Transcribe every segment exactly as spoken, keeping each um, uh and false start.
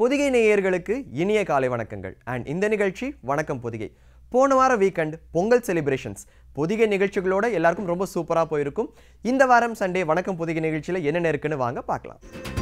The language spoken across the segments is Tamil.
பொதிகை நேயர்களுக்கு இனிய காலை வணக்கங்கள். அண்ட் இந்த நிகழ்ச்சி வணக்கம் பொதிகை. போன வார வீக்கெண்ட் பொங்கல் செலிப்ரேஷன்ஸ் பொதிகை நிகழ்ச்சிகளோட எல்லாருக்கும் ரொம்ப சூப்பராக போயிருக்கும். இந்த வாரம் சண்டே வணக்கம் பொதிகை நிகழ்ச்சியில் என்னென்ன இருக்குன்னு வாங்க பார்க்கலாம்.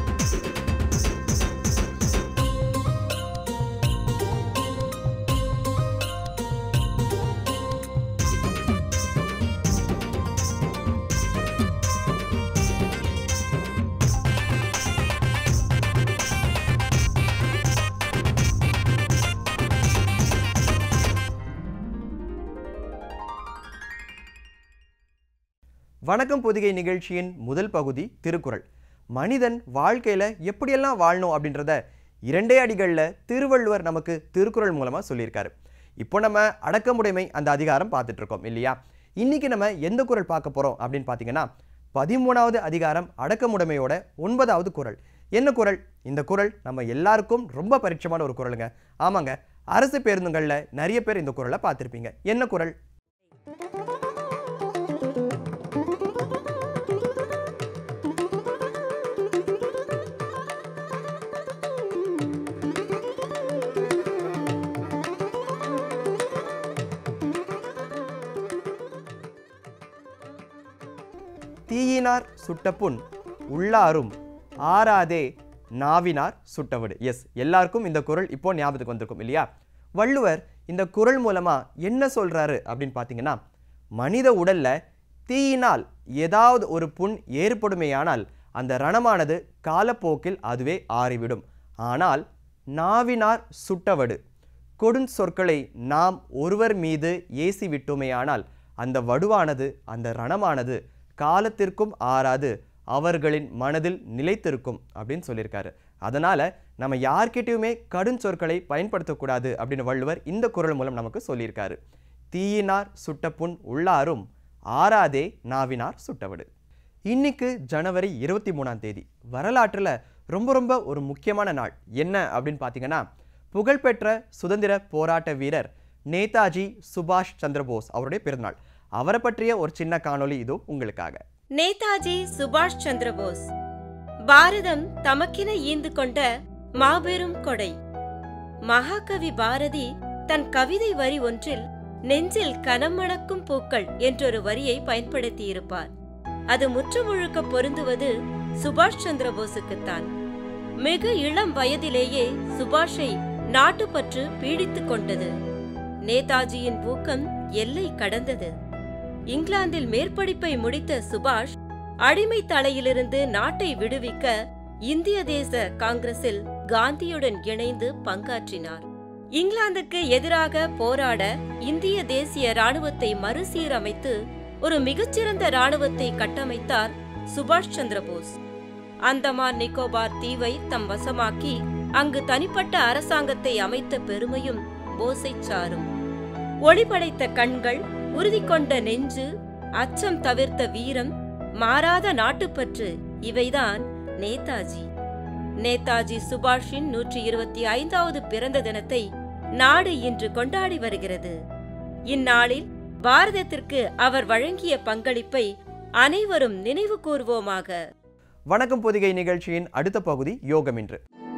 வணக்கம் பொதிகை நிகழ்ச்சியின் முதல் பகுதி திருக்குறள். மனிதன் வாழ்க்கையில் எப்படியெல்லாம் வாழணும் அப்படின்றத இரண்டே அடிகளில் திருவள்ளுவர் நமக்கு திருக்குறள் மூலமாக சொல்லியிருக்காரு. இப்போ நம்ம அடக்கமுடைமை அந்த அதிகாரம் பார்த்துட்டு இருக்கோம் இல்லையா? இன்னைக்கு நம்ம எந்த குறள் பார்க்க போகிறோம் அப்படின்னு பார்த்தீங்கன்னா பதிமூணாவது அதிகாரம் அடக்கமுடைமையோட ஒன்பதாவது குறள். என்ன குறள்? இந்த குறள் நம்ம எல்லாருக்கும் ரொம்ப பரிட்சமான ஒரு குறளுங்க. ஆமாங்க, அரசு பேருந்துகளில் நிறைய பேர் இந்த குறளை பார்த்துருப்பீங்க. என்ன குறள்? தீயினார் சுட்டப்புண் உள்ளாரும் ஆறாதே நாவினார் சுட்டவடு. எஸ், எல்லாருக்கும் இந்த குறள் இப்போ ஞாபகத்துக்கு வந்திருக்கும் இல்லையா? வள்ளுவர் இந்த குறள் மூலமா என்ன சொல்றாரு அப்படின்னு பார்த்தீங்கன்னா, மனித உடல்ல தீயினால் ஏதாவது ஒரு புண் ஏற்படுமேயானால் அந்த ரணமானது காலப்போக்கில் அதுவே ஆறிவிடும். ஆனால் நாவினார் சுட்டவடு, கொடும் சொற்களை நாம் ஒருவர் மீது ஏசி விட்டோமேயானால் அந்த வடுவானது அந்த ரணமானது காலத்திற்கும் ஆறாது அவர்களின் மனதில் நிலைத்திருக்கும் அப்படின்னு சொல்லியிருக்காரு. அதனால நம்ம யார்கிட்டயுமே கடும் சொற்களை பயன்படுத்தக்கூடாது அப்படின்னு வள்ளுவர் இந்த குறள் மூலம் நமக்கு சொல்லியிருக்காரு. தீயினார் சுட்டப்புண் உள்ளாரும் ஆறாதே நாவினார் சுட்டவடு. இன்னைக்கு ஜனவரி இருபத்தி மூணாம் தேதி. வரலாற்றில் ரொம்ப ரொம்ப ஒரு முக்கியமான நாள். என்ன அப்படின்னு பார்த்தீங்கன்னா, புகழ்பெற்ற சுதந்திர போராட்ட வீரர் நேதாஜி சுபாஷ் சந்திரபோஸ் அவருடைய பிறந்தநாள். அவரை பற்றிய ஒரு சின்ன காணொளி இதோ உங்களுக்காக. நேதாஜி சுபாஷ் சந்திரபோஸ் பாரதம் தமக்கென ஈந்து கொண்ட மாபெரும் கொடை. மகாகவி பாரதி தன் கவிதை வரி ஒன்றில் நெஞ்சில் கனமணக்கும் பூக்கள் என்றொரு வரியை பயன்படுத்தியிருப்பார். அது முற்றுமுழுக்க பொருந்துவது சுபாஷ் சந்திரபோஸுக்குத்தான். மிக இளம் வயதிலேயே சுபாஷை நாட்டுப்பற்று பீடித்துக் கொண்டது. நேதாஜியின் ஊக்கம் எல்லை கடந்தது. இங்கிலாந்தில் மேற்படிப்பை முடித்த சுபாஷ் அடிமை தலையிலிருந்து நாட்டை விடுவிக்க இந்திய தேச காங்கிரஸில் காந்தியுடன் இணைந்து பங்காற்றினார். இங்கிலாந்துக்கு எதிராக போராட இந்திய தேசிய ராணுவத்தை மறுசீரமைத்து ஒரு மிகச்சிறந்த ராணுவத்தை கட்டமைத்தார் சுபாஷ் சந்திரபோஸ். அந்தமான் நிக்கோபார் தீவை தம் வசமாக்கி அங்கு தனிப்பட்ட அரசாங்கத்தை அமைத்த பெருமையும் போஸை சாரும். ஒளிபடைத்த கண்கள், உறுதி கொண்ட நெஞ்சு, அச்சம் தவிர்த்த வீரம், மாறாத நாட்டுப்பற்று, இவைதான் நேதாஜி. நேதாஜி சுபாஷின் நூற்றி இருபத்தி ஐந்தாவது பிறந்த தினத்தை நாடு இன்று கொண்டாடி வருகிறது. இந்நாளில் பாரதத்திற்கு அவர் வழங்கிய பங்களிப்பை அனைவரும் நினைவு கூர்வோமாக. வணக்கம் பொதிகை நிகழ்ச்சியின் அடுத்த பகுதி யோகம் இன்று.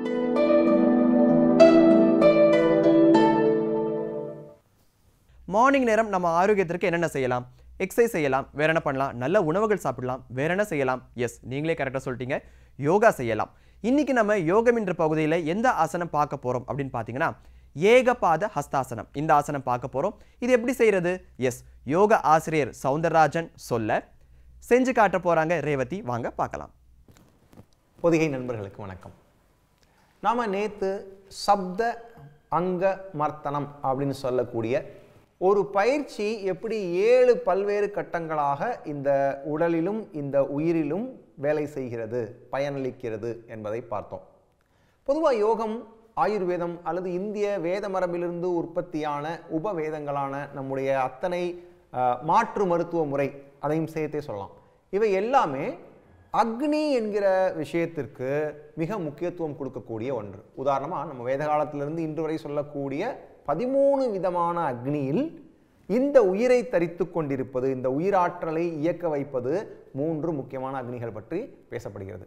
மார்னிங் நேரம் நம்ம ஆரோக்கியத்திற்கு என்னென்ன செய்யலாம்? எக்ஸசைஸ் செய்யலாம். வேற என்ன பண்ணலாம்? நல்ல உணவுகள் சாப்பிடலாம். வேற என்ன செய்யலாம்? எஸ், நீங்களே கரெக்டாக சொல்லிட்டீங்க, யோகா செய்யலாம். இன்னைக்கு நம்ம யோகம் என்ற பகுதியில் எந்த ஆசனம் பார்க்க போறோம் அப்படின்னு பார்த்தீங்கன்னா, ஏகபாத ஹஸ்தாசனம். இந்த ஆசனம் பார்க்க போறோம். இது எப்படி செய்யறது? எஸ், யோகா ஆசிரியர் சவுந்தரராஜன் சொல்ல செஞ்சு காட்ட போறாங்க ரேவதி. வாங்க பார்க்கலாம். பொதிகை நண்பர்களுக்கு வணக்கம். நாம நேத்து சப்த அங்க மர்த்தனம் அப்படின்னு சொல்லக்கூடிய ஒரு பயிற்சி எப்படி ஏழு பல்வேறு கட்டங்களாக இந்த உடலிலும் இந்த உயிரிலும் வேலை செய்கிறது, பயனளிக்கிறது என்பதை பார்த்தோம். பொதுவாக யோகம் ஆயுர்வேதம் அல்லது இந்திய வேத மரபிலிருந்து உற்பத்தியான உபவேதங்களான நம்முடைய அத்தனை மாற்று மருத்துவ முறை, அதையும் சேர்த்தே சொல்லலாம். இவை எல்லாமே அக்னி என்கிற விஷயத்திற்கு மிக முக்கியத்துவம் கொடுக்கக்கூடிய ஒன்று. உதாரணமாக நம்ம வேத காலத்திலிருந்து இன்று வரை சொல்லக்கூடிய பதிமூணு விதமான அக்னியில் இந்த உயிரை தரித்து கொண்டிருப்பது, இந்த உயிராற்றலை இயக்க வைப்பது மூன்று முக்கியமான அக்னிகள் பற்றி பேசப்படுகிறது.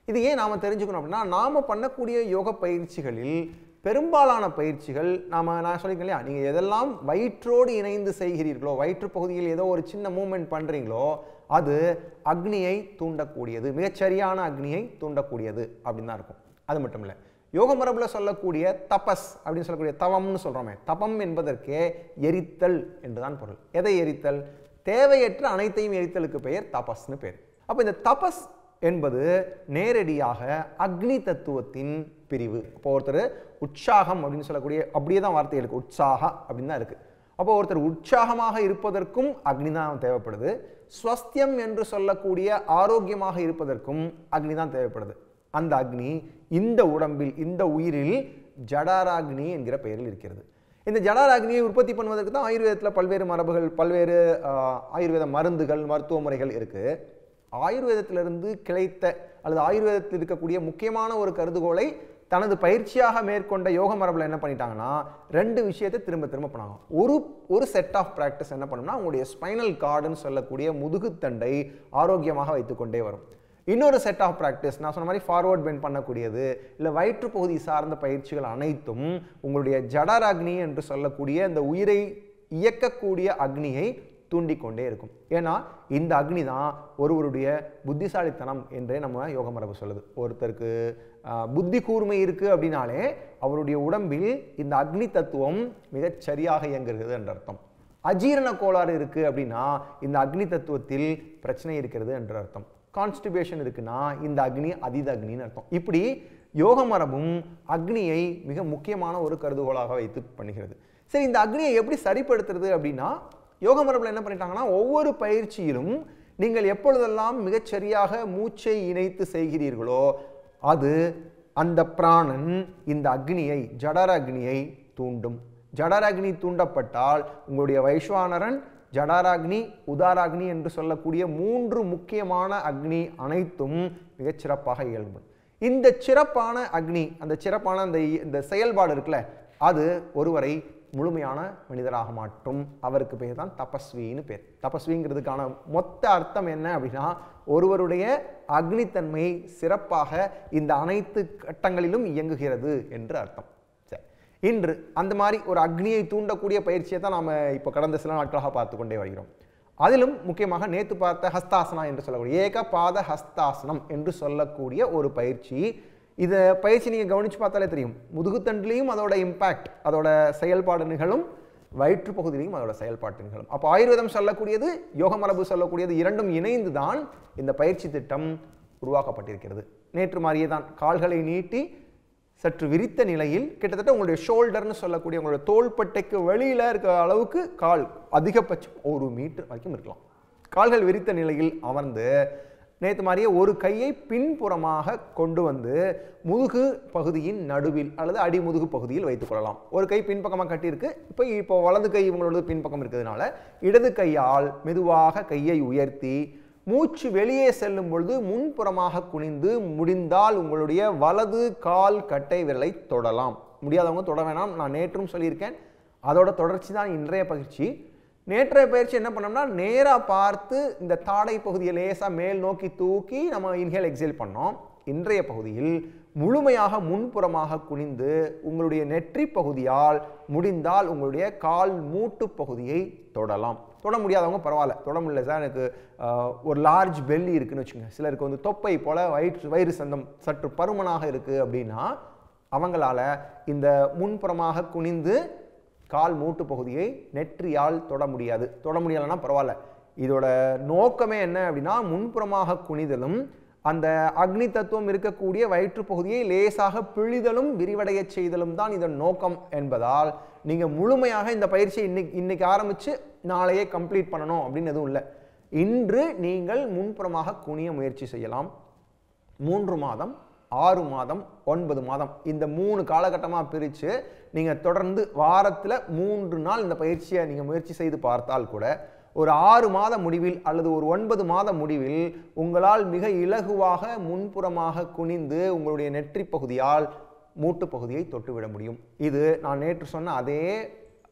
இது ஏன் நாம் தெரிஞ்சுக்கணும் அப்படின்னா, நாம் பண்ணக்கூடிய யோக பயிற்சிகளில் பெரும்பாலான பயிற்சிகள் நாம் நான் சொல்லியிருக்கேன் இல்லையா, நீங்கள் எதெல்லாம் வயிற்றோடு இணைந்து செய்கிறீர்களோ, வயிற்று பகுதியில் ஏதோ ஒரு சின்ன மூமெண்ட் பண்ணுறீங்களோ அது அக்னியை தூண்டக்கூடியது, மிகச்சரியான அக்னியை தூண்டக்கூடியது அப்படின்னு தான் இருக்கும். அது மட்டும் இல்லை, யோக மரபில் சொல்லக்கூடிய தபஸ் அப்படின்னு சொல்லக்கூடிய தவம்னு சொல்கிறோமே, தபம் என்பதற்கே எரித்தல் என்றுதான் பொருள். எதை எரித்தல்? தேவையற்ற அனைத்தையும் எரித்தலுக்கு பெயர் தபஸ்னு பேர். அப்போ இந்த தபஸ் என்பது நேரடியாக அக்னி தத்துவத்தின் பிரிவு. இப்போ ஒருத்தர் உற்சாகம் அப்படின்னு சொல்லக்கூடிய அப்படியே தான் வார்த்தை இருக்கு, உற்சாக அப்படின்னு தான் இருக்கு. அப்போ ஒருத்தர் உற்சாகமாக இருப்பதற்கும் அக்னி தான் தேவைப்படுது. ஸ்வஸ்தியம் என்று சொல்லக்கூடிய ஆரோக்கியமாக இருப்பதற்கும் அக்னி தான் தேவைப்படுது. அந்த அக்னி இந்த உடம்பில், இந்த உயிரில் ஜடாராக்னி என்கிற பெயரில் இருக்கிறது. இந்த ஜடாராக்னியை உற்பத்தி பண்ணுவதற்கு தான் ஆயுர்வேதத்தில் பல்வேறு மரபுகள், பல்வேறு ஆயுர்வேத மருந்துகள், மருத்துவ முறைகள் இருக்கு. ஆயுர்வேதத்திலிருந்து கிளைத்த அல்லது ஆயுர்வேதத்தில் இருக்கக்கூடிய முக்கியமான ஒரு கருதுகோளை தனது பயிற்சியாக மேற்கொண்ட யோக மரபில் என்ன பண்ணிட்டாங்கன்னா, ரெண்டு விஷயத்தை திரும்ப திரும்ப பண்ணாங்க. ஒரு ஒரு செட் ஆஃப் ப்ராக்டிஸ் என்ன பண்ணோம்னா, உங்களுடைய ஸ்பைனல் கார்டுன்னு சொல்லக்கூடிய முதுகுத்தண்டை ஆரோக்கியமாக வைத்துக்கொண்டே வரும். இன்னொரு செட் ஆஃப் ப்ராக்டிஸ் நான் சொன்ன மாதிரி ஃபார்வர்ட் பெண்ட் பண்ணக்கூடியது, இல்லை வயிற்றுப்பகுதி சார்ந்த பயிற்சிகள் அனைத்தும் உங்களுடைய ஜடாராக்னி என்று சொல்லக்கூடிய இந்த உயிரை இயக்கக்கூடிய அக்னியை தூண்டிக்கொண்டே இருக்கும். ஏன்னா இந்த அக்னி தான் ஒருவருடைய புத்திசாலித்தனம் என்றே நம்ம யோக மரபு சொல்லுது. ஒருத்தருக்கு புத்தி கூர்மை இருக்கு அப்படின்னாலே அவருடைய உடம்பில் இந்த அக்னி தத்துவம் மிகச் சரியாக இயங்குகிறது என்ற அர்த்தம். அஜீரண கோளாறு இருக்கு அப்படின்னா இந்த அக்னி தத்துவத்தில் பிரச்சனை இருக்கிறது என்ற அர்த்தம். கான்ஸ்டிபேஷன் இருக்குன்னா இந்த அக்னி அதீத அக்னின்னு அர்த்தம். இப்படி யோக மரபும் அக்னியை மிக முக்கியமான ஒரு கருதுகோளாக வைத்து பண்ணுகிறது. சரி, இந்த அக்னியை எப்படி சரிப்படுத்துறது அப்படின்னா, யோக மரபில் என்ன பண்ணிட்டாங்கன்னா, ஒவ்வொரு பயிற்சியிலும் நீங்கள் எப்பொழுதெல்லாம் மிகச்சரியாக மூச்சை இணைத்து செய்கிறீர்களோ அது அந்த பிராணன் இந்த அக்னியை, ஜடர அக்னியை தூண்டும். ஜடர அக்னி தூண்டப்பட்டால் உங்களுடைய வைஸ்வானரன், ஜடாராக்னி, உதாராக்னி என்று சொல்லக்கூடிய மூன்று முக்கியமான அக்னி அனைத்தும் மிகச்சிறப்பாக இயல்படும். இந்த சிறப்பான அக்னி, அந்த சிறப்பான அந்த இந்த செயல்பாடு இருக்குல்ல, அது ஒருவரை முழுமையான மனிதராக மாற்றும். அவருக்கு பேர் தான் தபஸ்வின்னு பேர். தபஸ்விங்கிறதுக்கான மொத்த அர்த்தம் என்ன அப்படின்னா, ஒருவருடைய அக்னித்தன்மை சிறப்பாக இந்த அனைத்து கட்டங்களிலும் இயங்குகிறது என்று அர்த்தம். சரி, இன்று அந்த மாதிரி ஒரு அக்னியை தூண்டக்கூடிய பயிற்சியை தான் நாம் இப்போ கடந்த சில நாட்களாக பார்த்து கொண்டே வருகிறோம். அதிலும் முக்கியமாக நேற்று பார்த்த ஹஸ்தாசனா என்று சொல்லக்கூடிய ஏக பாத ஹஸ்தாசனம் என்று சொல்லக்கூடிய ஒரு பயிற்சி. இதை பயிற்சி நீங்கள் கவனித்து பார்த்தாலே தெரியும், முதுகுத்தண்டிலையும் அதோட இம்பேக்ட், அதோட செயல்பாடு நிகழும், வயிற்று பகுதியிலையும் அதோட செயல்பாட்டு நிகழும். அப்போ ஆயுர்வேதம் சொல்லக்கூடியது, யோக மரபு சொல்லக்கூடியது இரண்டும் இணைந்து தான் இந்த பயிற்சி திட்டம் உருவாக்கப்பட்டிருக்கிறது. நேற்று மாதிரியே தான் கால்களை நீட்டி சற்று விரித்த நிலையில், கிட்டத்தட்ட உங்களுடைய ஷோல்டர்னு சொல்லக்கூடிய உங்களுடைய தோள்பட்டைக்கு வெளியில் இருக்கிற அளவுக்கு கால் அதிகபட்சம் ஒரு மீட்டர் வரைக்கும் இருக்கலாம். கால்கள் விரித்த நிலையில் அமர்ந்து நேற்று மாதிரியே ஒரு கையை பின்புறமாக கொண்டு வந்து முதுகு பகுதியின் நடுவில் அல்லது அடிமுதுகு பகுதியில் வைத்துக் கொள்ளலாம். ஒரு கை பின்பக்கமாக கட்டியிருக்கு. இப்போ இப்போ வலது கை உங்களோட பின்பக்கம் இருக்கிறதுனால இடது கையால் மெதுவாக கையை உயர்த்தி மூச்சு வெளியே செல்லும் பொழுது முன்புறமாக குனிந்து, முடிந்தால் உங்களுடைய வலது கால் கட்டை விரலை தொடலாம். முடியாதவங்க தொட வேணாம், நான் நேற்றும் சொல்லியிருக்கேன். அதோட தொடர்ச்சி தான் இன்றைய பயிற்சி. நேற்றைய பயிற்சி என்ன பண்ணோம்னா, நேராக பார்த்து இந்த தாடை பகுதியை லேசாக மேல் நோக்கி தூக்கி நம்ம இன்ஹேல் எக்ஸேல் பண்ணோம். இன்றைய பகுதியில் முழுமையாக முன்புறமாக குனிந்து உங்களுடைய நெற்றி பகுதியால் முடிந்தால் உங்களுடைய கால் மூட்டு பகுதியை தொடலாம். தொட முடியாதவங்க பரவாயில்ல, தொட முடியல சார் எனக்கு ஒரு லார்ஜ் பெல்லி இருக்குன்னு வச்சுக்கோங்க, சிலருக்கு வந்து தொப்பை போல வயிற்று வயிறு சந்தம் சற்று பருமனாக இருக்குது அப்படின்னா அவங்களால இந்த முன்புறமாக குனிந்து கால் மூட்டு பகுதியை நெற்றியால் தொட முடியாது. தொட முடியலைன்னா பரவாயில்ல. இதோட நோக்கமே என்ன அப்படின்னா, முன்புறமாக குனிதலும் அந்த அக்னி தத்துவம் இருக்கக்கூடிய வயிற்று பகுதியை லேசாக பிழிதலும் விரிவடைய செய்தலும் தான் இதன் நோக்கம் என்பதால் நீங்கள் முழுமையாக இந்த பயிற்சியை இன்னைக்கு இன்னைக்கு ஆரம்பித்து நாளையே கம்ப்ளீட் பண்ணணும் அப்படின்னு எதுவும் இல்லை. இன்று நீங்கள் முன்புறமாக குனிய முயற்சி செய்யலாம். மூன்று மாதம், ஆறு மாதம், ஒன்பது மாதம் இந்த மூணு காலகட்டமாக பிரித்து நீங்கள் தொடர்ந்து வாரத்தில் மூன்று நாள் இந்த பயிற்சியை நீங்கள் முயற்சி செய்து பார்த்தால் கூட ஒரு ஆறு மாத முடிவில் அல்லது ஒரு ஒன்பது மாத முடிவில் உங்களால் மிக இலகுவாக முன்புறமாக குனிந்து உங்களுடைய நெற்றி பகுதியால் மூட்டு பகுதியை தொட்டுவிட முடியும். இது நான் நேற்று சொன்ன அதே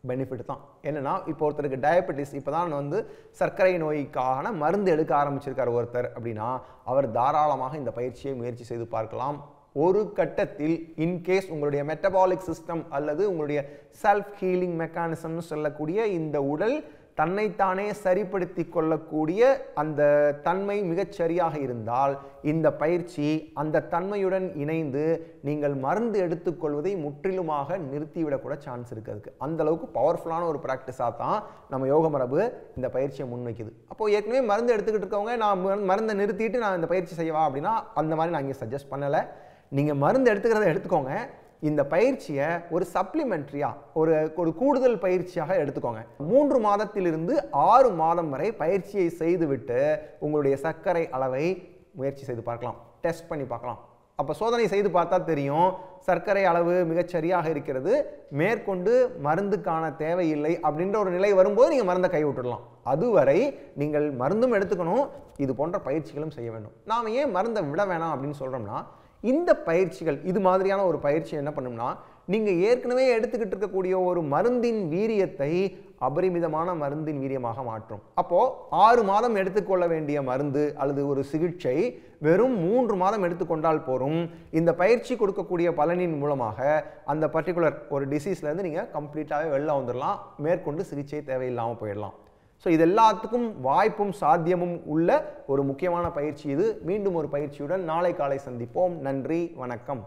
பெனிஃபிட் தான். என்னென்னா இப்போ ஒருத்தருக்கு டயபெட்டிஸ் இப்போ தான் வந்து சர்க்கரை நோய்க்கான மருந்து எடுக்க ஆரம்பிச்சிருக்கார் ஒருத்தர் அப்படின்னா அவர் தாராளமாக இந்த பயிற்சியை முயற்சி செய்து பார்க்கலாம். ஒரு கட்டத்தில் இன்கேஸ் உங்களுடைய மெட்டபாலிக் சிஸ்டம் அல்லது உங்களுடைய செல்ஃப் ஹீலிங் மெக்கானிசம்னு சொல்லக்கூடிய இந்த உடல் தன்னைத்தானே சரிப்படுத்தி கொள்ளக்கூடிய அந்த தன்மை மிகச்சரியாக இருந்தால் இந்த பயிற்சி அந்த தன்மையுடன் இணைந்து நீங்கள் மருந்து எடுத்துக்கொள்வதை முற்றிலுமாக நிறுத்திவிடக்கூட சான்ஸ் இருக்குது. அதுக்கு அந்த அளவுக்கு பவர்ஃபுல்லான ஒரு ப்ராக்டிஸாக தான் நம்ம யோக மரபு இந்த பயிற்சியை முன்வைக்குது. அப்போது ஏற்கனவே மருந்து எடுத்துக்கிட்டு இருக்கவங்க நான் மருந்தை நிறுத்திட்டு நான் இந்த பயிற்சி செய்வா அப்படின்னா அந்த மாதிரி நான் இங்கே சஜஸ்ட் பண்ணலை. நீங்கள் மருந்து எடுத்துக்கிறத எடுத்துக்கோங்க, இந்த பயிற்சியை ஒரு சப்ளிமெண்ட்ரியாக ஒரு ஒரு கூடுதல் பயிற்சியாக எடுத்துக்கோங்க. மூன்று மாதத்திலிருந்து ஆறு மாதம் வரை பயிற்சியை செய்துவிட்டு உங்களுடைய சர்க்கரை அளவை முயற்சி செய்து பார்க்கலாம், டெஸ்ட் பண்ணி பார்க்கலாம். அப்போ சோதனை செய்து பார்த்தா தெரியும் சர்க்கரை அளவு மிகச்சரியாக இருக்கிறது, மேற்கொண்டு மருந்துக்கான தேவையில்லை அப்படின்ற ஒரு நிலை வரும்போது நீங்கள் மருந்தை கைவிட்டுடலாம். அதுவரை நீங்கள் மருந்தும் எடுத்துக்கணும், இது போன்ற பயிற்சிகளும் செய்ய வேண்டும். நாம் ஏன் மருந்தை விட வேணாம் அப்படின்னு சொல்கிறோம்னா இந்த பயிற்சிகள் இது மாதிரியான ஒரு பயிற்சி என்ன பண்ணும்னா நீங்கள் ஏற்கனவே எடுத்துக்கிட்டு இருக்கக்கூடிய ஒரு மருந்தின் வீரியத்தை அபரிமிதமான மருந்தின் வீரியமாக மாற்றும். அப்போது ஆறு மாதம் எடுத்துக்கொள்ள வேண்டிய மருந்து அல்லது ஒரு சிகிச்சை வெறும் மூன்று மாதம் எடுத்துக்கொண்டால் போரும். இந்த பயிற்சி கொடுக்கக்கூடிய பலனின் மூலமாக அந்த பர்டிகுலர் ஒரு டிசீஸ்லேருந்து நீங்கள் கம்ப்ளீட்டாகவே வெளில வந்துடலாம், மேற்கொண்டு சிகிச்சை தேவையில்லாமல் போயிடலாம். ஸோ இது எல்லாத்துக்கும் வாய்ப்பும் சாத்தியமும் உள்ள ஒரு முக்கியமான பயிற்சி இது. மீண்டும் ஒரு பயிற்சியுடன் நாளை காலை சந்திப்போம். நன்றி, வணக்கம்.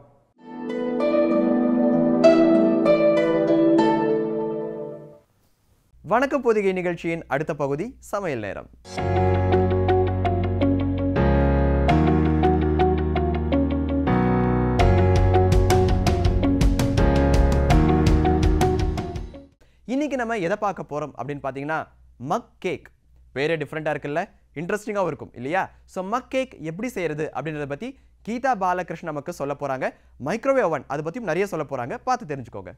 வணக்கம் பொதிகை நிகழ்ச்சியின் அடுத்த பகுதி சமையல் நேரம். இன்னைக்கு நம்ம எதை பார்க்க போறோம் அப்படின்னு பார்த்தீங்கன்னா மக் கேக். பேரே டிஃப்ரெண்டாக இருக்குல்ல, இன்ட்ரெஸ்டிங்காகவும் இருக்கும் இல்லையா? ஸோ மக் கேக் எப்படி செய்யறது அப்படின்றத பற்றி கீதா பாலகிருஷ்ணன் நமக்கு சொல்ல போகிறாங்க. மைக்ரோவேவ் ஓவன் அதை பற்றியும் நிறைய சொல்ல போகிறாங்க, பார்த்து தெரிஞ்சுக்கோங்க.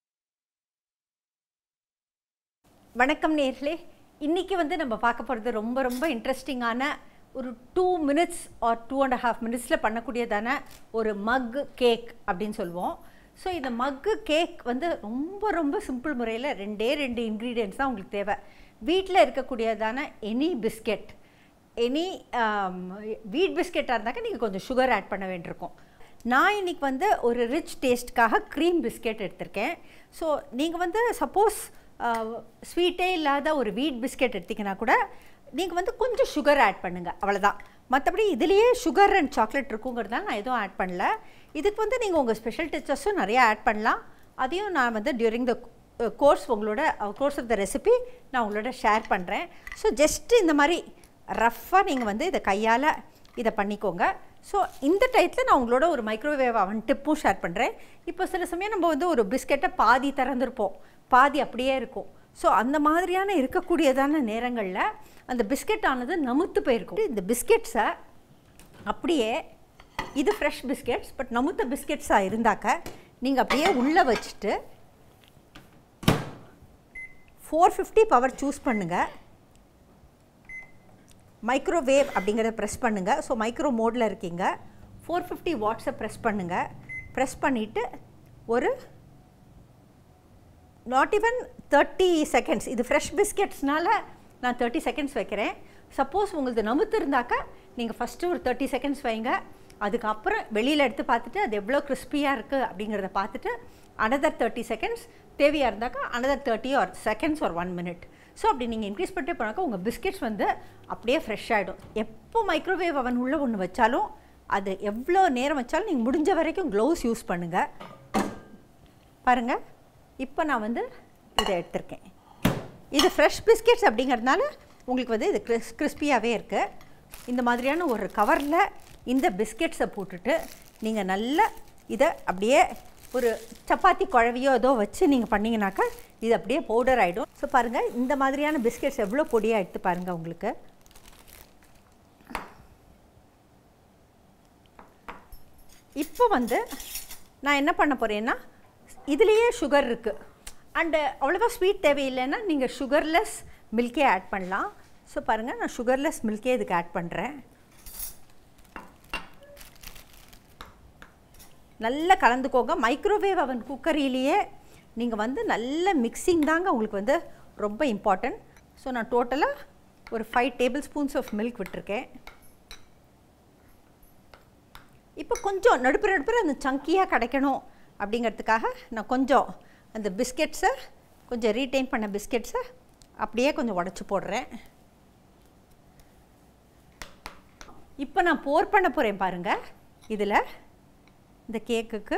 வணக்கம் நேர்களே. இன்றைக்கி வந்து நம்ம பார்க்க போகிறது ரொம்ப ரொம்ப இன்ட்ரெஸ்டிங்கான ஒரு two minutes or two and half மினிட்ஸில் பண்ணக்கூடியதான ஒரு மக் கேக் அப்படின்னு சொல்லுவோம். ஸோ இந்த மக்கு கேக் வந்து ரொம்ப ரொம்ப சிம்பிள் முறையில் ரெண்டே ரெண்டு இன்க்ரீடியன்ட்ஸ் தான் உங்களுக்கு தேவை. வீட்டில் இருக்கக்கூடியதான எனி பிஸ்கெட், எனி வீட் பிஸ்கெட்டாக இருந்தாக்க நீங்கள் கொஞ்சம் சுகர் ஆட் பண்ண வேண்டியிருக்கும். நான் இன்றைக்கி வந்து ஒரு ரிச் டேஸ்ட்காக க்ரீம் பிஸ்கெட் எடுத்திருக்கேன். ஸோ நீங்கள் வந்து சப்போஸ் ஸ்வீட்டே இல்லாத ஒரு வீட் பிஸ்கெட் எடுத்திங்கன்னா கூட நீங்கள் வந்து கொஞ்சம் சுகர் ஆட் பண்ணுங்கள், அவ்வளோதான். மற்றபடி இதுலேயே சுகர் அண்ட் சாக்லேட் இருக்குங்கிறதால நான் எதுவும் ஆட் பண்ணல. இதுக்கு வந்து நீங்கள் உங்கள் ஸ்பெஷல் டச்சஸும் நிறையா ஆட் பண்ணலாம். அதையும் நான் வந்து டியூரிங் த கோர்ஸ் உங்களோட கோர்ஸ் ஆஃப் த ரெசிபி நான் உங்களோட ஷேர் பண்ணுறேன். ஸோ ஜஸ்ட்டு இந்த மாதிரி ரஃப்பாக நீங்கள் வந்து இதை கையால் இதை பண்ணிக்கோங்க. ஸோ இந்த டைத்தில் நான் உங்களோட ஒரு மைக்ரோவேவ் அவன் டிப்பும் ஷேர் பண்ணுறேன். இப்போ சில சமயம் நம்ம வந்து ஒரு பிஸ்கெட்டை பாதி திறந்துருப்போம், பாதி அப்படியே இருக்கும். ஸோ அந்த மாதிரியான இருக்கக்கூடியதான நேரங்களில் அந்த பிஸ்கெட் ஆனது நமுத்து போயிருக்கும். இந்த பிஸ்கெட்ஸை அப்படியே, இது ஃப்ரெஷ் பிஸ்கெட்ஸ், பட் நமுத்த பிஸ்கெட்ஸாக இருந்தாக்க நீங்கள் அப்படியே உள்ளே வச்சுட்டு ஃபோர் ஃபிஃப்டி பவர் சூஸ் பண்ணுங்கள், மைக்ரோவேவ் அப்படிங்கிறத ப்ரெஸ் பண்ணுங்கள். ஸோ மைக்ரோ மோடில் இருக்கீங்க, ஃபோர் ஃபிஃப்டி வாட்ஸை ப்ரெஸ் பண்ணுங்கள். ப்ரெஸ் பண்ணிவிட்டு ஒரு நாட் ஈவன் தேர்ட்டி செகண்ட்ஸ், இது ஃப்ரெஷ் பிஸ்கெட்ஸ்னால நான் தேர்ட்டி செகண்ட்ஸ் வைக்கிறேன். சப்போஸ் உங்களுக்கு நமுத்து இருந்தாக்கா நீங்கள் ஃபஸ்ட்டு ஒரு தேர்ட்டி செகண்ட்ஸ் வைங்க. அதுக்கப்புறம் வெளியில் எடுத்து பார்த்துட்டு அது எவ்வளோ கிறிஸ்பியாக இருக்குது அப்படிங்கிறத பார்த்துட்டு அனதர் தேர்ட்டி செகண்ட்ஸ், தேவையாக இருந்தாக்கா அனதர் தேர்ட்டி ஆர் செகண்ட்ஸ் ஒரு ஒன் மினிட். ஸோ அப்படி நீங்கள் இன்க்ரீஸ் பண்ணிட்டே போனாக்கா உங்கள் பிஸ்கெட்ஸ் வந்து அப்படியே ஃப்ரெஷ் ஆகிடும். எப்போ மைக்ரோவேவ் அவன் உள்ளே ஒன்று வச்சாலும் அது எவ்வளோ நேரம் வச்சாலும் நீங்கள் முடிஞ்ச வரைக்கும் க்ளவுஸ் யூஸ் பண்ணுங்கள். பாருங்கள், இப்போ நான் வந்து இதை எடுத்திருக்கேன். இது ஃப்ரெஷ் பிஸ்கெட்ஸ் அப்படிங்கிறதுனால உங்களுக்கு வந்து இது கிறிஸ் கிறிஸ்பியாகவே இருக்குது. இந்த மாதிரியான ஒரு கவரில் இந்த பிஸ்கெட்ஸை போட்டுட்டு நீங்கள் நல்லா இதை அப்படியே ஒரு சப்பாத்தி குழவையோ ஏதோ வச்சு நீங்கள் பண்ணிங்கனாக்கா இது அப்படியே பவுடர் ஆகிடும். ஸோ பாருங்கள், இந்த மாதிரியான பிஸ்கெட்ஸ் எவ்வளோ பொடியாக எடுத்து பாருங்கள். உங்களுக்கு இப்போ வந்து நான் என்ன பண்ண போகிறேன்னா, இதுலேயே சுகர் இருக்குது அண்டு அவ்வளோவா ஸ்வீட் தேவையில்லைன்னா நீங்கள் சுகர்லெஸ் மில்கே ஆட் பண்ணலாம். ஸோ பாருங்கள், நான் சுகர்லெஸ் மில்கே இதுக்கு ஆட் பண்ணுறேன். நல்லா கலந்துக்கோங்க. மைக்ரோவேவ் அவன் குக்கரிலேயே நீங்கள் வந்து நல்ல மிக்சிங் தாங்க உங்களுக்கு வந்து ரொம்ப இம்பார்ட்டன்ட். ஸோ நான் டோட்டலாக ஒரு five table spoons of milk விட்டுருக்கேன். இப்போ கொஞ்சம் நடுப்புற நடுப்புற அந்த சங்கியாக கிடைக்கணும் அப்படிங்கிறதுக்காக நான் கொஞ்சம் அந்த பிஸ்கெட்ஸை கொஞ்சம் ரீட்டைன் பண்ண பிஸ்கெட்ஸை அப்படியே கொஞ்சம் உடச்சி போடுறேன். இப்போ நான் போர் பண்ண போகிறேன் பாருங்கள். இதில் இந்த கேக்குக்கு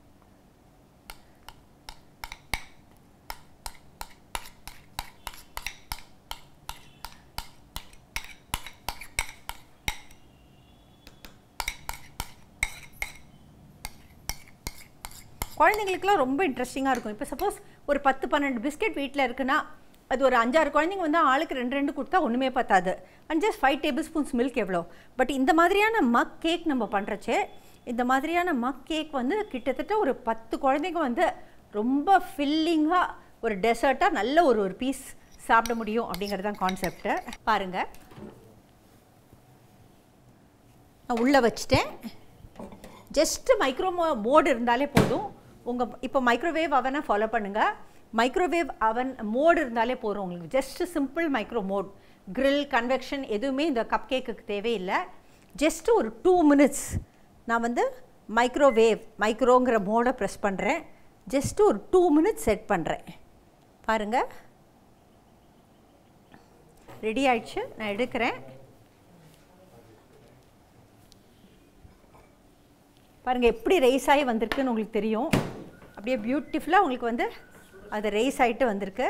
குழந்தைங்களுக்குலாம் ரொம்ப இன்ட்ரெஸ்டிங்காக இருக்கும். இப்போ சப்போஸ் ஒரு பத்து பன்னெண்டு பிஸ்கெட் வீட்டில் இருக்குன்னா அது ஒரு அஞ்சாறு குழந்தைங்க வந்து ஆளுக்கு ரெண்டு ரெண்டு கொடுத்தா ஒன்றுமே பத்தாது. And just five table spoons milk எவ்வளோ. பட் இந்த மாதிரியான மக் கேக் நம்ம பண்ணுறச்சே இந்த மாதிரியான மக் கேக் வந்து கிட்டத்தட்ட ஒரு பத்து குழந்தைங்க வந்து ரொம்ப ஃபில்லிங்காக ஒரு டெசர்ட்டாக நல்ல ஒரு ஒரு பீஸ் சாப்பிட முடியும் அப்படிங்கிறது தான் கான்செப்ட்டு. பாருங்கள், நான் உள்ளே வச்சுட்டேன். ஜஸ்ட்டு மைக்ரோ மோடு இருந்தாலே போதும். உங்கள் இப்போ மைக்ரோவேவ் அவனை ஃபாலோ பண்ணுங்கள். மைக்ரோவேவ் அவன் மோடு இருந்தாலே போதும் உங்களுக்கு. Just simple micro mode. Grill convection எதுவுமே இந்த கப் கேக்குக்கு தேவையில்லை. ஜஸ்ட்டு ஒரு டூ மினிட்ஸ் நான் வந்து மைக்ரோவேவ் மைக்ரோங்கிற மோடை ப்ரெஸ் பண்ணுறேன். ஜஸ்ட்டு ஒரு டூ மினிட்ஸ் செட் பண்ணுறேன். பாருங்கள், ரெடி ஆயிடுச்சு. நான் எடுக்கிறேன். பாருங்கள் எப்படி ரைஸ் ஆகி வந்திருக்குன்னு உங்களுக்கு தெரியும். அப்படியே பியூட்டிஃபுல்லாக உங்களுக்கு வந்து அது ரைஸ் ஆகிட்டு வந்திருக்கு.